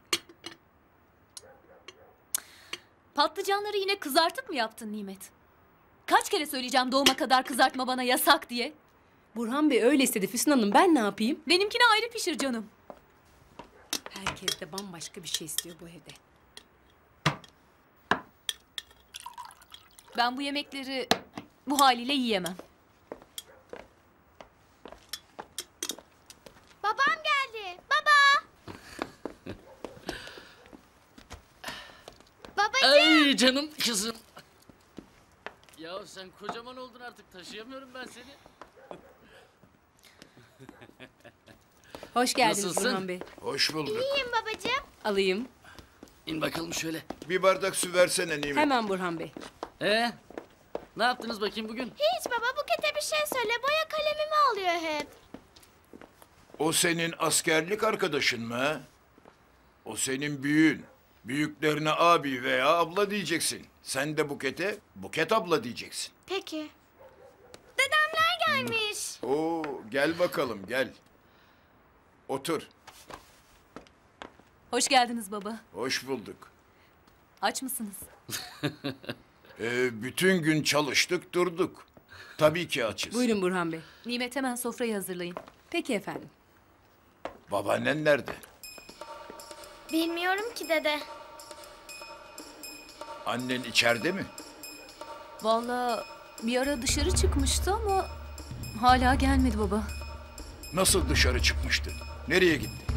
Patlıcanları yine kızartıp mı yaptın Nimet? Kaç kere söyleyeceğim doğuma kadar kızartma bana yasak diye. Burhan Bey öyle istedi Füsun Hanım. Ben ne yapayım? Benimkini ayrı pişir canım. Herkes de bambaşka bir şey istiyor bu evde. Ben bu yemekleri bu haliyle yiyemem. Babam geldi. Baba. Babacığım. Ay canım kızım. Ya sen kocaman oldun artık, taşıyamıyorum ben seni. Hoş geldiniz Nasılsın? Burhan Bey. Hoş bulduk. İyiyim babacığım. Alayım. İn bakalım şöyle. Bir bardak su versene Nimet. Hemen Burhan Bey. Ne yaptınız bakayım bugün? Hiç baba, Buket'e bir şey söyle. Boya kalemimi alıyor hep. O senin askerlik arkadaşın mı? Ha? O senin büyüğün. Büyüklerine abi veya abla diyeceksin. Sen de Buket'e Buket abla diyeceksin. Peki. Dedemler gelmiş. Oo, gel bakalım gel. Otur. Hoş geldiniz baba. Hoş bulduk. Aç mısınız? Bütün gün çalıştık durduk. Tabii ki açız. Buyurun Burhan Bey. Nimet hemen sofrayı hazırlayın. Peki efendim. Babaannen nerede? Bilmiyorum ki dede. Annen içeride mi? Vallahi bir ara dışarı çıkmıştı ama hala gelmedi baba. Nasıl dışarı çıkmıştı? Nereye gitti?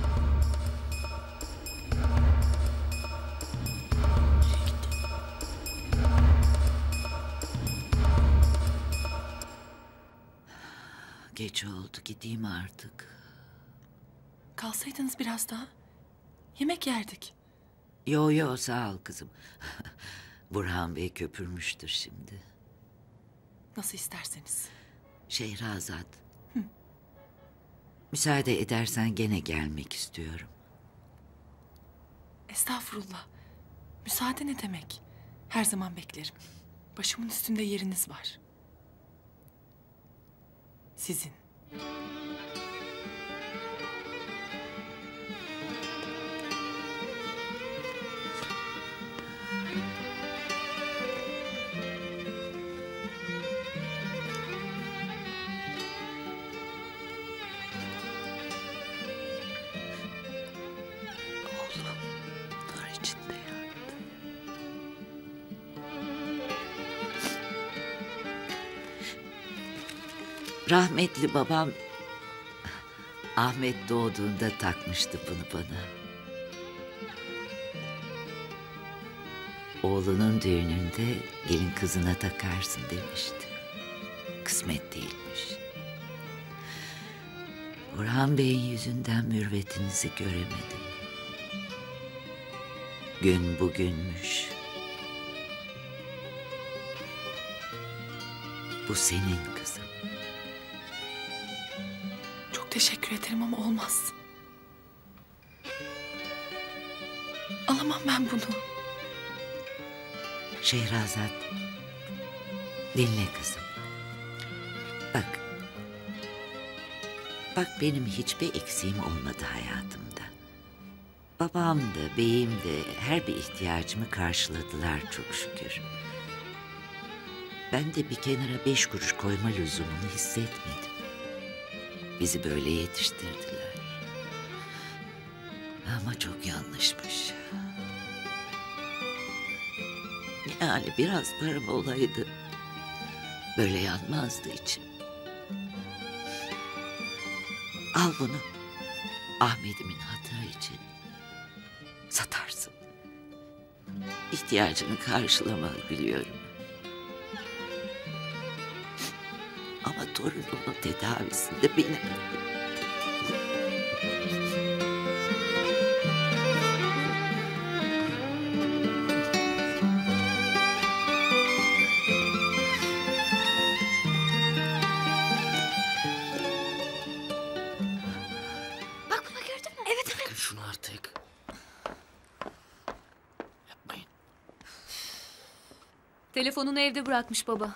Geç oldu, gideyim artık. Kalsaydınız biraz daha. Yemek yerdik. Yo sağ ol kızım. Burhan Bey köpürmüştür şimdi. Nasıl isterseniz. Şehrazat. Müsaade edersen gene gelmek istiyorum. Estağfurullah. Müsaade ne demek? Her zaman beklerim. Başımın üstünde yeriniz var. Sizin. Nur içinde yattı. Rahmetli babam Ahmet doğduğunda takmıştı bunu bana. Oğlunun düğününde gelin kızına takarsın demişti. Kısmet değilmiş. Burhan Bey'in yüzünden mürvetinizi göremedim. Gün bugünmüş. Bu senin kızım. Çok teşekkür ederim ama olmaz. Alamam ben bunu. Şehrazat, dinle kızım. Bak benim hiçbir eksiğim olmadı hayatımda. Babam da beyim de her bir ihtiyacımı karşıladılar çok şükür. Ben de bir kenara 5 kuruş koyma lüzumunu hissetmedim. Bizi böyle yetiştirdiler. Ama çok yanlışmış. Yani biraz param olaydı böyle yanmazdı içim. Al bunu. Ahmet'imin hatırı için satarsın. İhtiyacını karşılamalı biliyorum. Ama torunumun tedavisinde benim. Bak bunu gördün mü? Evet. Bırakın şunu artık. Yapmayın. Telefonunu evde bırakmış baba.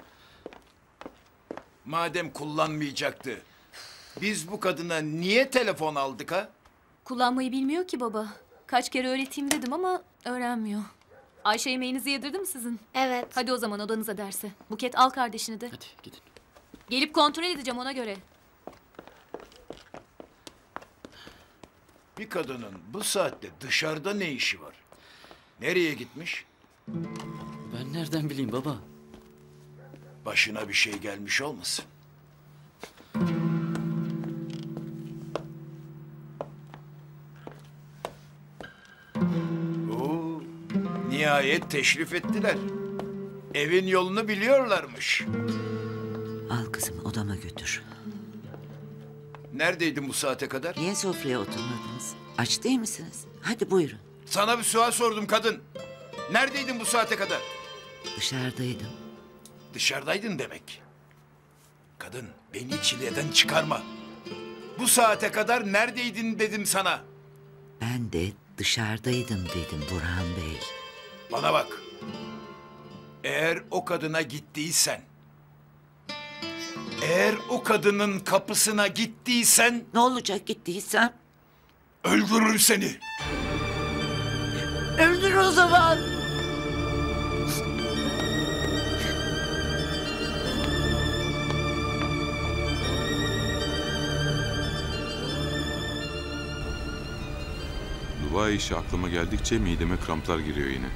Madem kullanmayacaktı, biz bu kadına niye telefon aldık ha? Kullanmayı bilmiyor ki baba. Kaç kere öğreteyim dedim ama öğrenmiyor. Ayşe yemeğinizi yedirdi mi sizin? Evet. Hadi o zaman odanıza derse. Buket al kardeşini de. Hadi gidin. Gelip kontrol edeceğim ona göre. Bir kadının bu saatte dışarıda ne işi var? Nereye gitmiş? Ben nereden bileyim baba? Başına bir şey gelmiş olmasın? Oo, nihayet teşrif ettiler. Evin yolunu biliyorlarmış. Al kızım odama götür. Neredeydin bu saate kadar? Niye sofraya oturmadınız? Aç değil misiniz? Hadi buyurun. Sana bir sual sordum kadın. Neredeydin bu saate kadar? Dışarıdaydım. Dışarıdaydın demek. Kadın beni çileden çıkarma. Bu saate kadar neredeydin dedim sana. Ben de dışarıdaydım dedim Burhan Bey. Bana bak. Eğer o kadına gittiysen... Eğer o kadının kapısına gittiysen... Ne olacak gittiysem? Öldürür seni. Öldür o zaman. Dubai işi aklıma geldikçe mideme kramplar giriyor yine.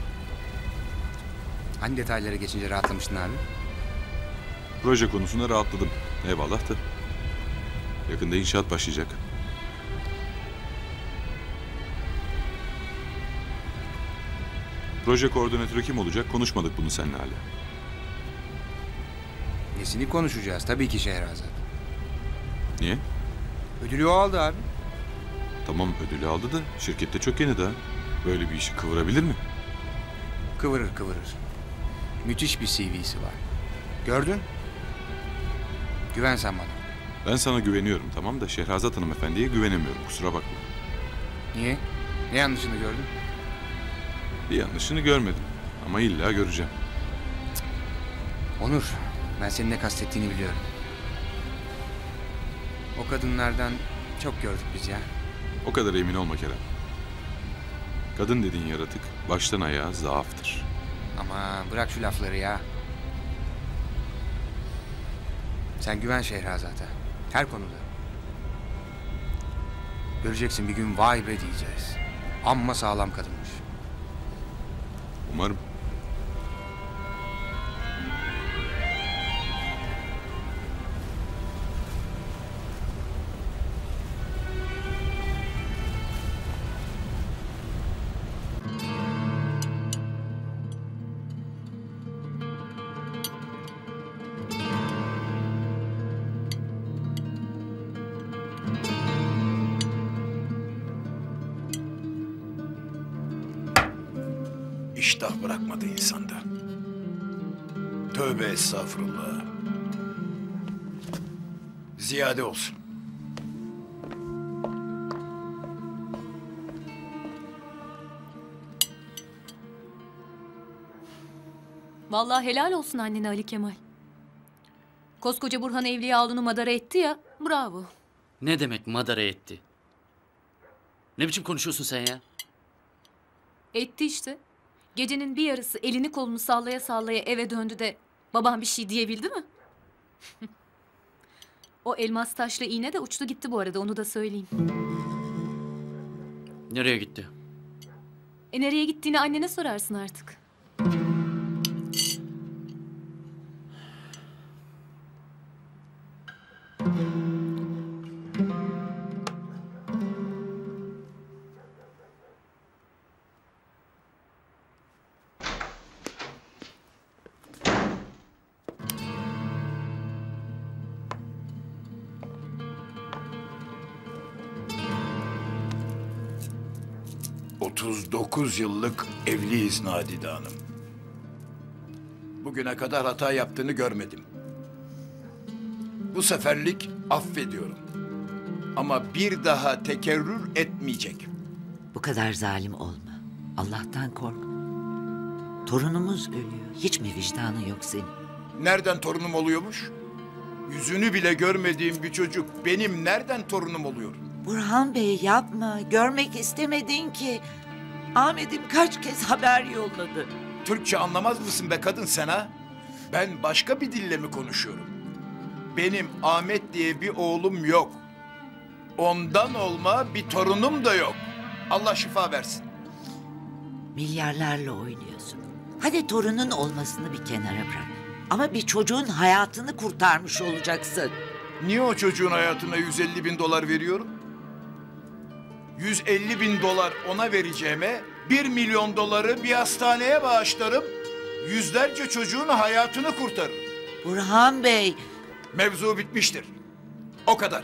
Hangi detaylara geçince rahatlamıştın abi? Proje konusunda rahatladım. Eyvallah da. Yakında inşaat başlayacak. Proje koordinatörü kim olacak? Konuşmadık bunu seninle hala. Nesini konuşacağız? Tabii ki Şehrazat. Niye? Ödülü o aldı abi. Tamam ödülü aldı da şirkette çok yeni daha. Böyle bir işi kıvırabilir mi? Kıvırır. Müthiş bir CV'si var. Gördün? Güven sen bana. Ben sana güveniyorum tamam da Şehrazat hanımefendiye güvenemiyorum kusura bakma. Niye? Ne yanlışını gördün? Bir yanlışını görmedim ama illa göreceğim. Onur, ben senin ne kastettiğini biliyorum. O kadınlardan çok gördük biz ya. O kadar emin olma Kerem. Kadın dediğin yaratık baştan ayağa zaaftır. Ama bırak şu lafları ya. Sen güven Şehrazat'a. Her konuda. Göreceksin bir gün vay be diyeceğiz. Amma sağlam kadınmış. Umarım. İştah bırakmadı insanda. Tövbe estağfurullah. Ziyade olsun. Vallahi helal olsun annene Ali Kemal. Koskoca Burhan Evliyaoğlu'nu madara etti ya, bravo. Ne demek madara etti? Ne biçim konuşuyorsun sen ya? Etti işte. Gecenin bir yarısı elini kolunu sallaya sallaya eve döndü de babam bir şey diyebildi mi? O elmas taşlı iğne de uçtu gitti bu arada, onu da söyleyeyim. Nereye gitti? Nereye gittiğini annene sorarsın artık. ...39 yıllık evliyiz Nadide Hanım. Bugüne kadar hata yaptığını görmedim. Bu seferlik affediyorum. Ama bir daha tekerrür etmeyecek. Bu kadar zalim olma. Allah'tan kork. Torunumuz ölüyor. Hiç mi vicdanın yok senin? Nereden torunum oluyormuş? Yüzünü bile görmediğim bir çocuk benim nereden torunum oluyor? Burhan Bey yapma. Görmek istemedin ki. Ahmet'im kaç kez haber yolladı. Türkçe anlamaz mısın be kadın sen ha? Ben başka bir dille mi konuşuyorum? Benim Ahmet diye bir oğlum yok. Ondan olma bir torunum da yok. Allah şifa versin. Milyarlarla oynuyorsun. Hadi torunun olmasını bir kenara bırak. Ama bir çocuğun hayatını kurtarmış olacaksın. Niye o çocuğun hayatına 150 bin dolar veriyorum? 150 bin dolar ona vereceğime 1 milyon doları bir hastaneye bağışlarım. Yüzlerce çocuğun hayatını kurtarırım. Burhan Bey. Mevzu bitmiştir. O kadar.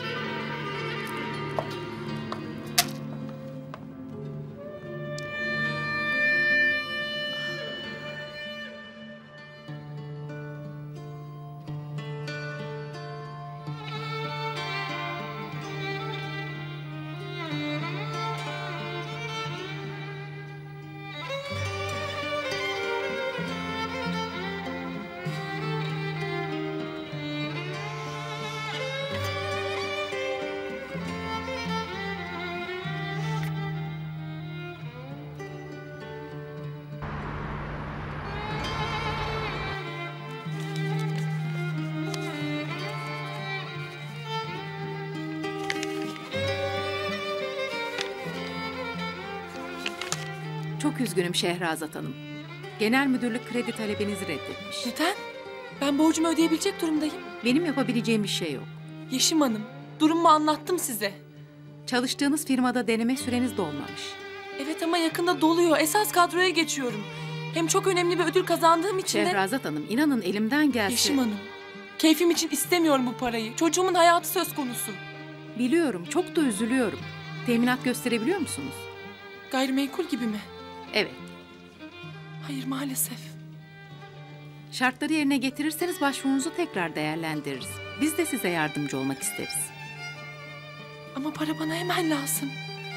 Çok üzgünüm Şehrazat Hanım. Genel müdürlük kredi talebinizi reddetmiş. Neden? Ben borcumu ödeyebilecek durumdayım. Benim yapabileceğim bir şey yok. Yeşim Hanım, durumumu anlattım size. Çalıştığınız firmada deneme süreniz dolmamış. Evet ama yakında doluyor. Esas kadroya geçiyorum. Hem çok önemli bir ödül kazandığım için de... Şehrazat Hanım, inanın elimden gelse... Yeşim Hanım, keyfim için istemiyorum bu parayı. Çocuğumun hayatı söz konusu. Biliyorum, çok da üzülüyorum. Teminat gösterebiliyor musunuz? Gayrimenkul gibi mi? Evet. Hayır maalesef. Şartları yerine getirirseniz başvurunuzu tekrar değerlendiririz. Biz de size yardımcı olmak isteriz. Ama para bana hemen lazım.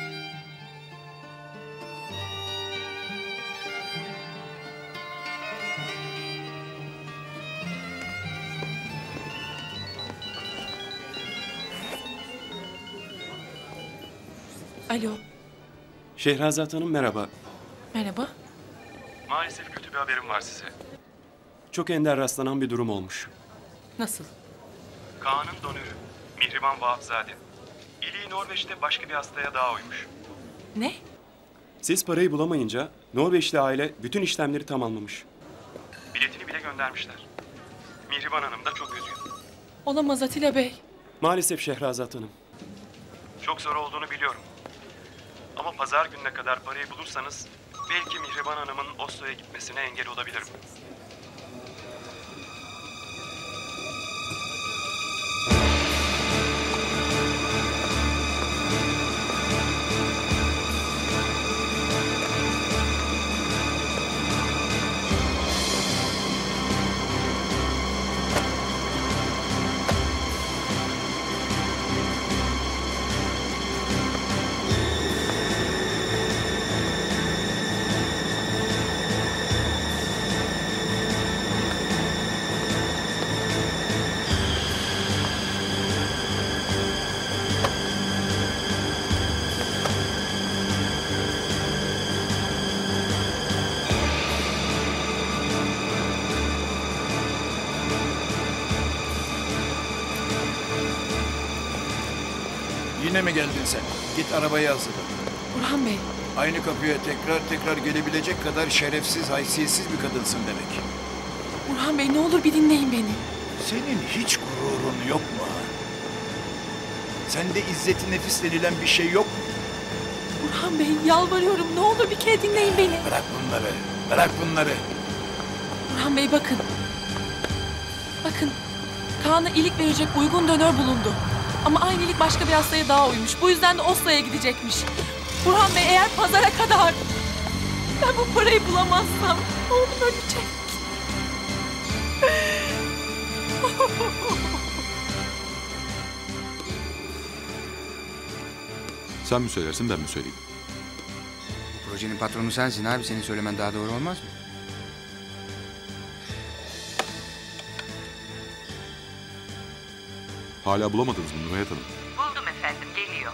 Alo. Şehrazat Hanım merhaba. Merhaba. Maalesef kötü bir haberim var size. Çok ender rastlanan bir durum olmuş. Nasıl? Kaan'ın donörü Mihriban Vahapzade. İliği Norveç'te başka bir hastaya daha uymuş. Ne? Siz parayı bulamayınca Norveçli aile bütün işlemleri tamamlamış. Biletini bile göndermişler. Mihriban Hanım da çok üzgün. Olamaz Atilla Bey. Maalesef Şehrazat Hanım. Çok zor olduğunu biliyorum. Ama pazar gününe kadar parayı bulursanız belki Mihriban Hanım'ın Oslo'ya gitmesine engel olabilirim. Yine mi geldin sen? Git arabayı hazırla. Burhan Bey. Aynı kapıya tekrar gelebilecek kadar şerefsiz, haysiyetsiz bir kadınsın demek. Burhan Bey ne olur bir dinleyin beni. Senin hiç gururun yok mu? Sende izzeti nefis denilen bir şey yok mu? Burhan Bey yalvarıyorum ne olur bir kere dinleyin beni. Bırak bunları. Burhan Bey bakın. Bakın. Kaan'a iyilik verecek uygun donör bulundu. Ama aynı iyilik başka bir hastaya daha uymuş. Bu yüzden de Oslo'ya gidecekmiş. Burhan Bey eğer pazara kadar ben bu parayı bulamazsam oğlum ölecek. Sen mi söylersin ben mi söyleyeyim? Bu projenin patronu sensin abi. Senin söylemen daha doğru olmaz mı? Hala bulamadınız mı Nurhayat Hanım? Buldum efendim, geliyor.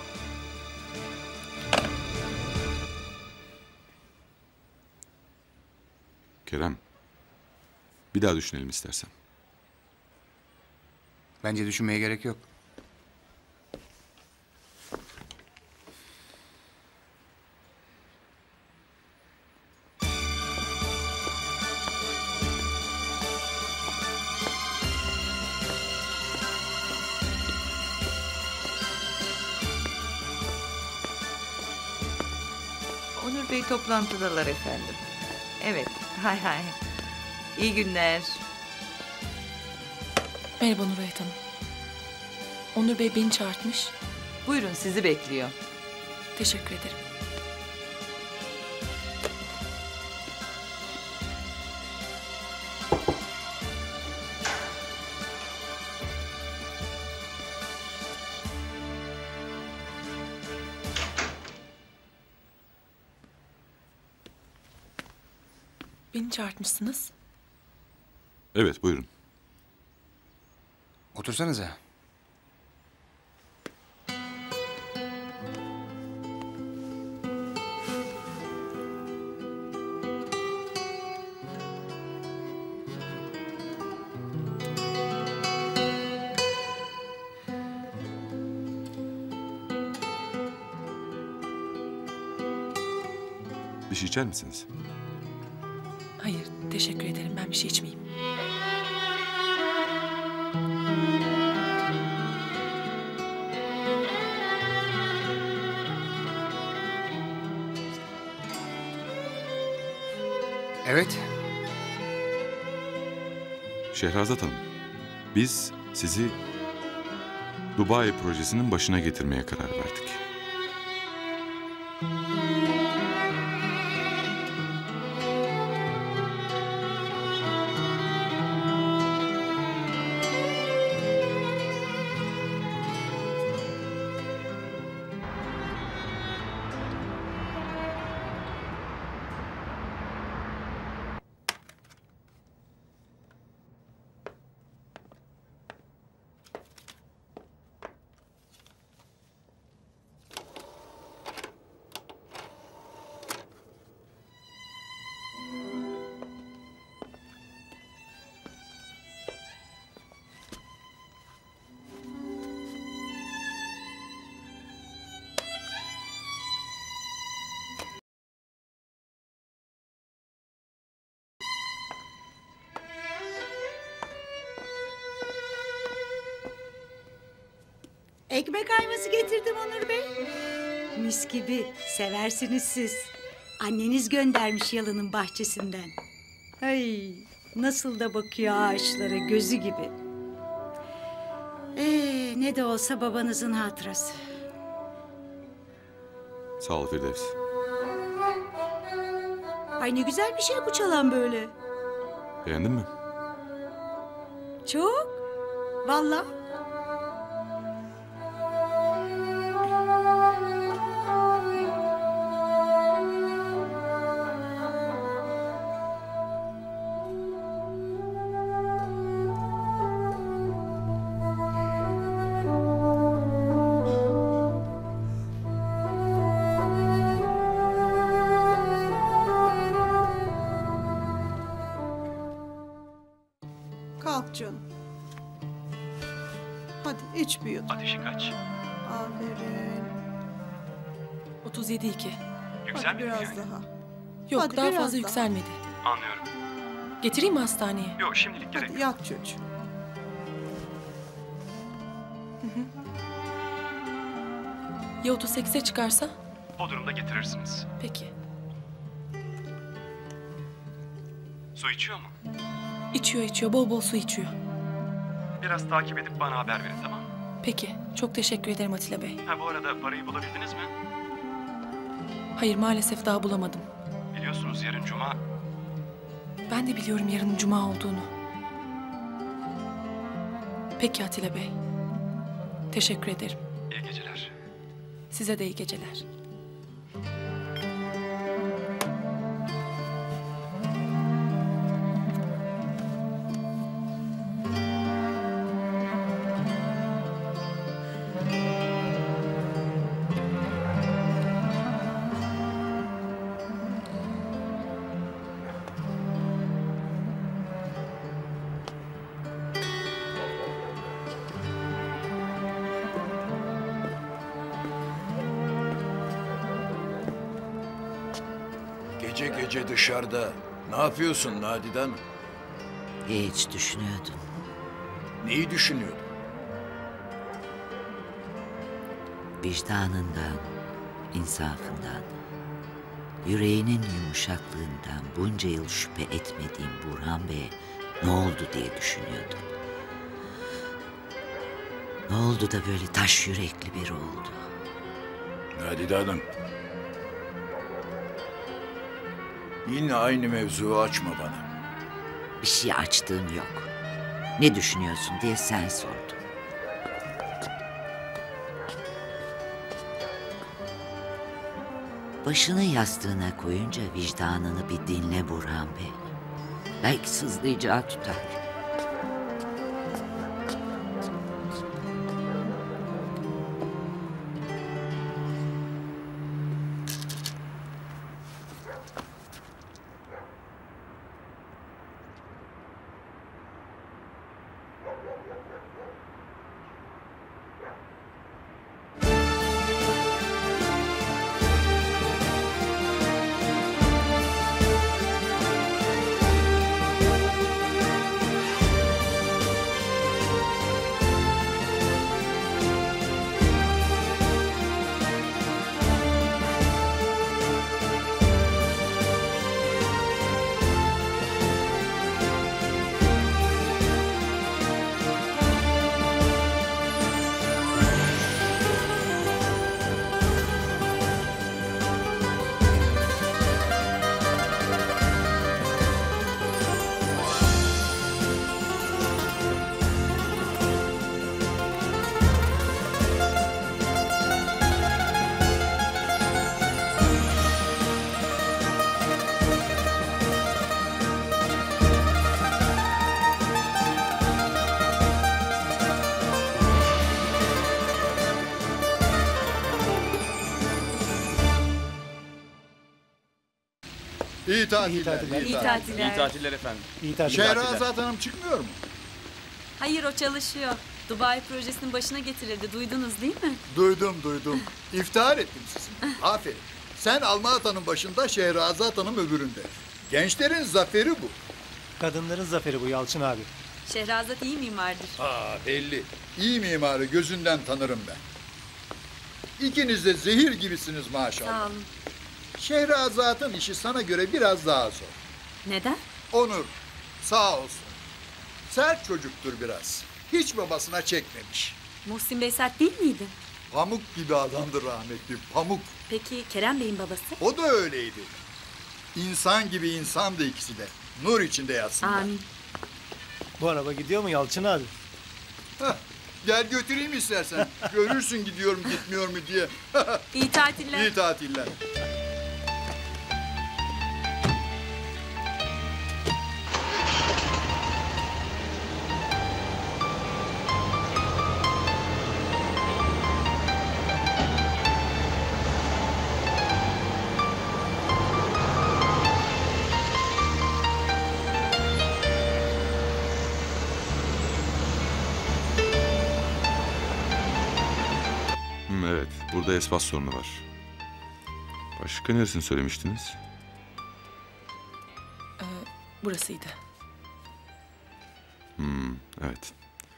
Kerem. Bir daha düşünelim istersen. Bence düşünmeye gerek yok. Onur Bey toplantıdalar efendim. Evet, hay hay. İyi günler. Merhaba Nurhayat Hanım. Onur Bey beni çağırtmış. Buyurun, sizi bekliyor. Teşekkür ederim. Beni çağırtmışsınız. Evet buyurun. Otursanıza. Bir şey içer misiniz? Hayır, teşekkür ederim. Ben bir şey içmeyeyim. Evet. Şehrazat Hanım, biz sizi Dubai projesinin başına getirmeye karar verdik. Ekmek ayvası getirdim Onur Bey. Mis gibi, seversiniz siz. Anneniz göndermiş yalının bahçesinden. Ay, nasıl da bakıyor ağaçlara, gözü gibi. Ne de olsa babanızın hatırası. Sağ ol Firdevs. Ay ne güzel bir şey bu çalan böyle. Beğendin mi? Çok. Vallahi. Kalk canım. Hadi iç bir yudum. Ateşi kaç? Aferin. 37,2. Hadi biraz daha. Yok Hadi daha biraz fazla daha. yükselmedi. Anlıyorum. Getireyim mi hastaneye? Yok şimdilik gerek Hadi yat çocuğum. Ya 38'e çıkarsa? O durumda getirirsiniz. Peki. Su içiyor mu? İçiyor, bol bol su içiyor. Biraz takip edip bana haber verin, tamam mı? Peki, çok teşekkür ederim Atilla Bey. Ha bu arada parayı bulabildiniz mi? Hayır, maalesef daha bulamadım. Biliyorsunuz yarın cuma. Ben de biliyorum yarın cuma olduğunu. Peki Atilla Bey. Teşekkür ederim. İyi geceler. Size de iyi geceler. Gece gece dışarıda. Ne yapıyorsun Nadide Hanım? Hiç düşünüyordum. Neyi düşünüyordun? Vicdanından, insafından, yüreğinin yumuşaklığından bunca yıl şüphe etmediğim Burhan Bey'e ne oldu diye düşünüyordum. Ne oldu da böyle taş yürekli biri oldu? Nadide Hanım. Yine aynı mevzuyu açma bana. Bir şey açtığım yok. Ne düşünüyorsun diye sen sordun. Başını yastığına koyunca vicdanını bir dinle Burhan Bey. Belki sızlayacağı tutar. İyi tatiller. İyi tatiller. İyi tatiller efendim. İyi tatiller. Şehrazat Hanım çıkmıyor mu? Hayır, o çalışıyor. Dubai projesinin başına getirildi. Duydunuz değil mi? Duydum. İftihar ettim sizinle. Aferin. Sen Almaata'nın başında, Şehrazat Hanım öbüründe. Gençlerin zaferi bu. Kadınların zaferi bu Yalçın abi. Şehrazat iyi mimardır. Belli. İyi mimarı gözünden tanırım ben. İkiniz de zehir gibisiniz maşallah. Sağ olun. Şehrazat'ın işi sana göre biraz daha zor. Neden? Onur, sağ olsun. Sert çocuktur biraz. Hiç babasına çekmemiş. Muhsin Bey sert değil miydi? Pamuk gibi adamdır rahmetli, pamuk. Peki Kerem Bey'in babası? O da öyleydi. İnsan gibi insandı ikisi de. Nur içinde yatsınlar. Amin. Bu araba gidiyor mu Yalçın abi? Heh, gel götüreyim istersen. Görürsün gidiyor mu gitmiyor mu diye. İyi tatiller. İyi tatiller. Evet, burada espas sorunu var. Başka neresini söylemiştiniz? Burasıydı. Evet.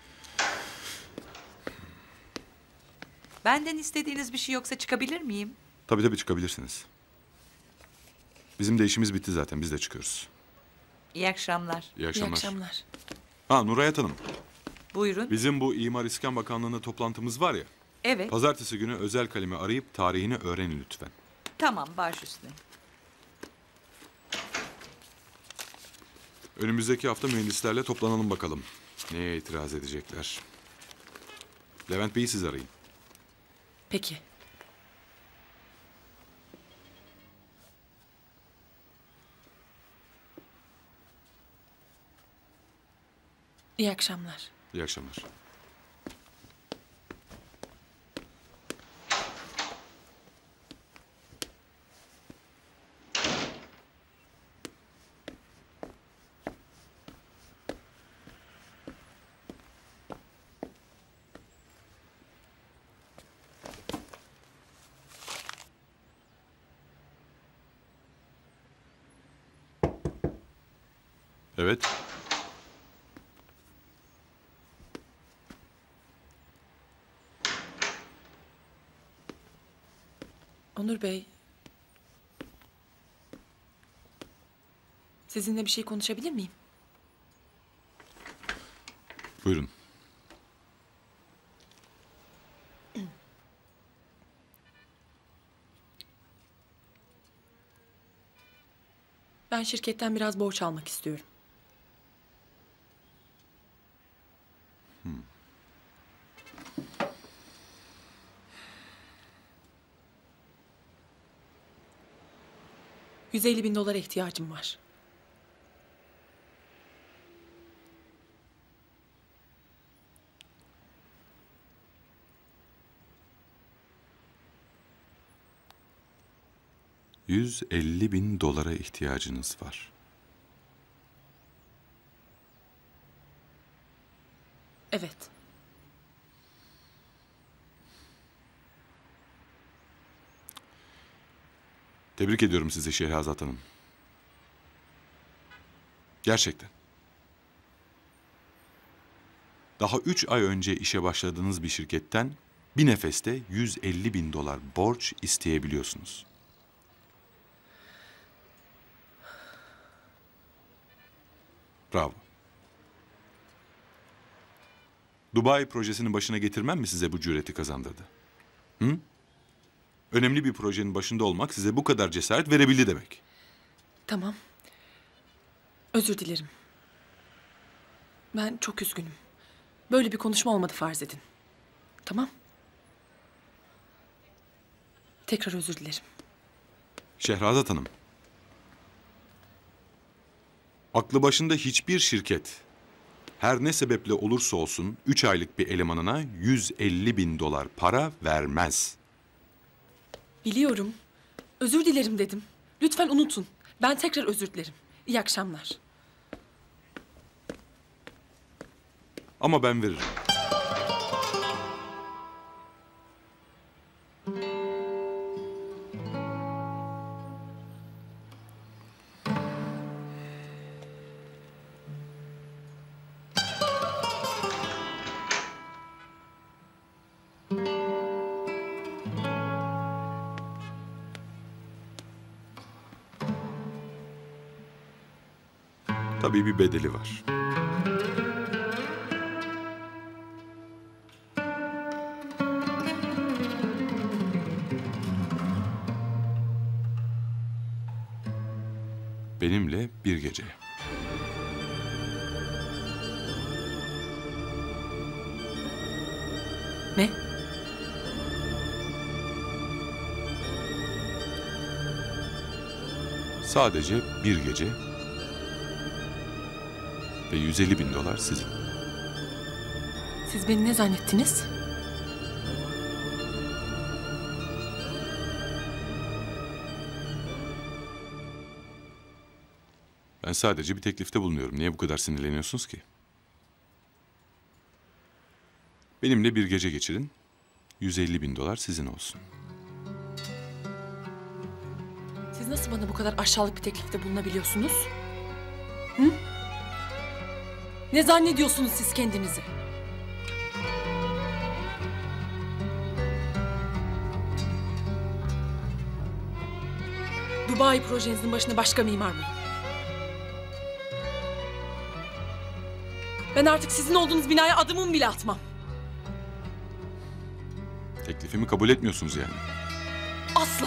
Benden istediğiniz bir şey yoksa çıkabilir miyim? Tabii çıkabilirsiniz. Bizim de işimiz bitti zaten, biz de çıkıyoruz. İyi akşamlar. İyi akşamlar. İyi akşamlar. Ha, Nurayet Hanım. Buyurun. Bizim bu İmar İskan Bakanlığı'nda toplantımız var ya. Evet. Pazartesi günü özel kalemi arayıp tarihini öğrenin lütfen. Tamam, baş üstüne. Önümüzdeki hafta mühendislerle toplanalım bakalım. Neye itiraz edecekler? Levent Bey'i siz arayın. Peki. İyi akşamlar. İyi akşamlar. Evet. Onur Bey. Sizinle bir şey konuşabilir miyim? Buyurun. Ben şirketten biraz borç almak istiyorum. $150.000 ihtiyacım var. $150.000 ihtiyacınız var. Evet. Tebrik ediyorum sizi Şehrazat Hanım. Gerçekten. Daha 3 ay önce işe başladığınız bir şirketten bir nefeste $150.000 borç isteyebiliyorsunuz. Bravo. Dubai projesinin başına getirmem mi size bu cüreti kazandırdı? Hı? Önemli bir projenin başında olmak size bu kadar cesaret verebildi demek. Tamam. Özür dilerim. Ben çok üzgünüm. Böyle bir konuşma olmadı farz edin. Tamam. Tekrar özür dilerim. Şehrazat Hanım. Aklı başında hiçbir şirket her ne sebeple olursa olsun 3 aylık bir elemanına $150.000 para vermez. Biliyorum. Özür dilerim dedim. Lütfen unutun. Ben tekrar özür dilerim. İyi akşamlar. Ama ben veririm. Tabii bir bedeli var. Benimle bir gece. Ne? Sadece bir gece ve 150.000 dolar sizin. Siz beni ne zannettiniz? Ben sadece bir teklifte bulunuyorum. Niye bu kadar sinirleniyorsunuz ki? Benimle bir gece geçirin. 150.000 dolar sizin olsun. Siz nasıl bana bu kadar aşağılık bir teklifte bulunabiliyorsunuz? Hı? Ne zannediyorsunuz siz kendinizi? Dubai projenizin başına başka mimar bulun. Ben artık sizin olduğunuz binaya adımımı bile atmam. Teklifimi kabul etmiyorsunuz yani. Asla.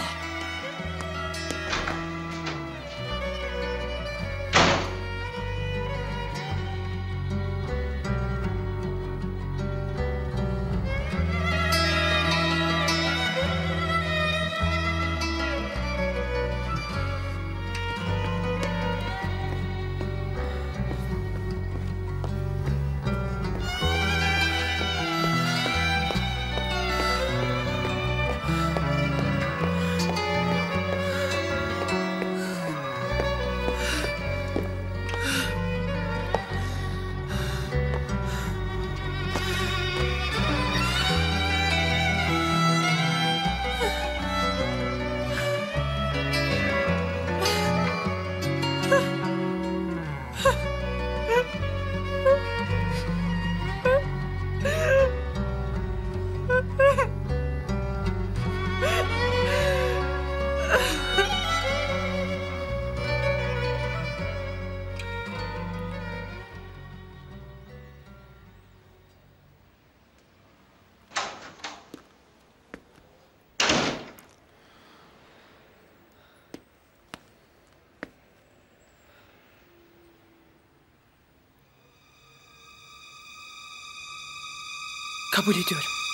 Kabul ediyorum.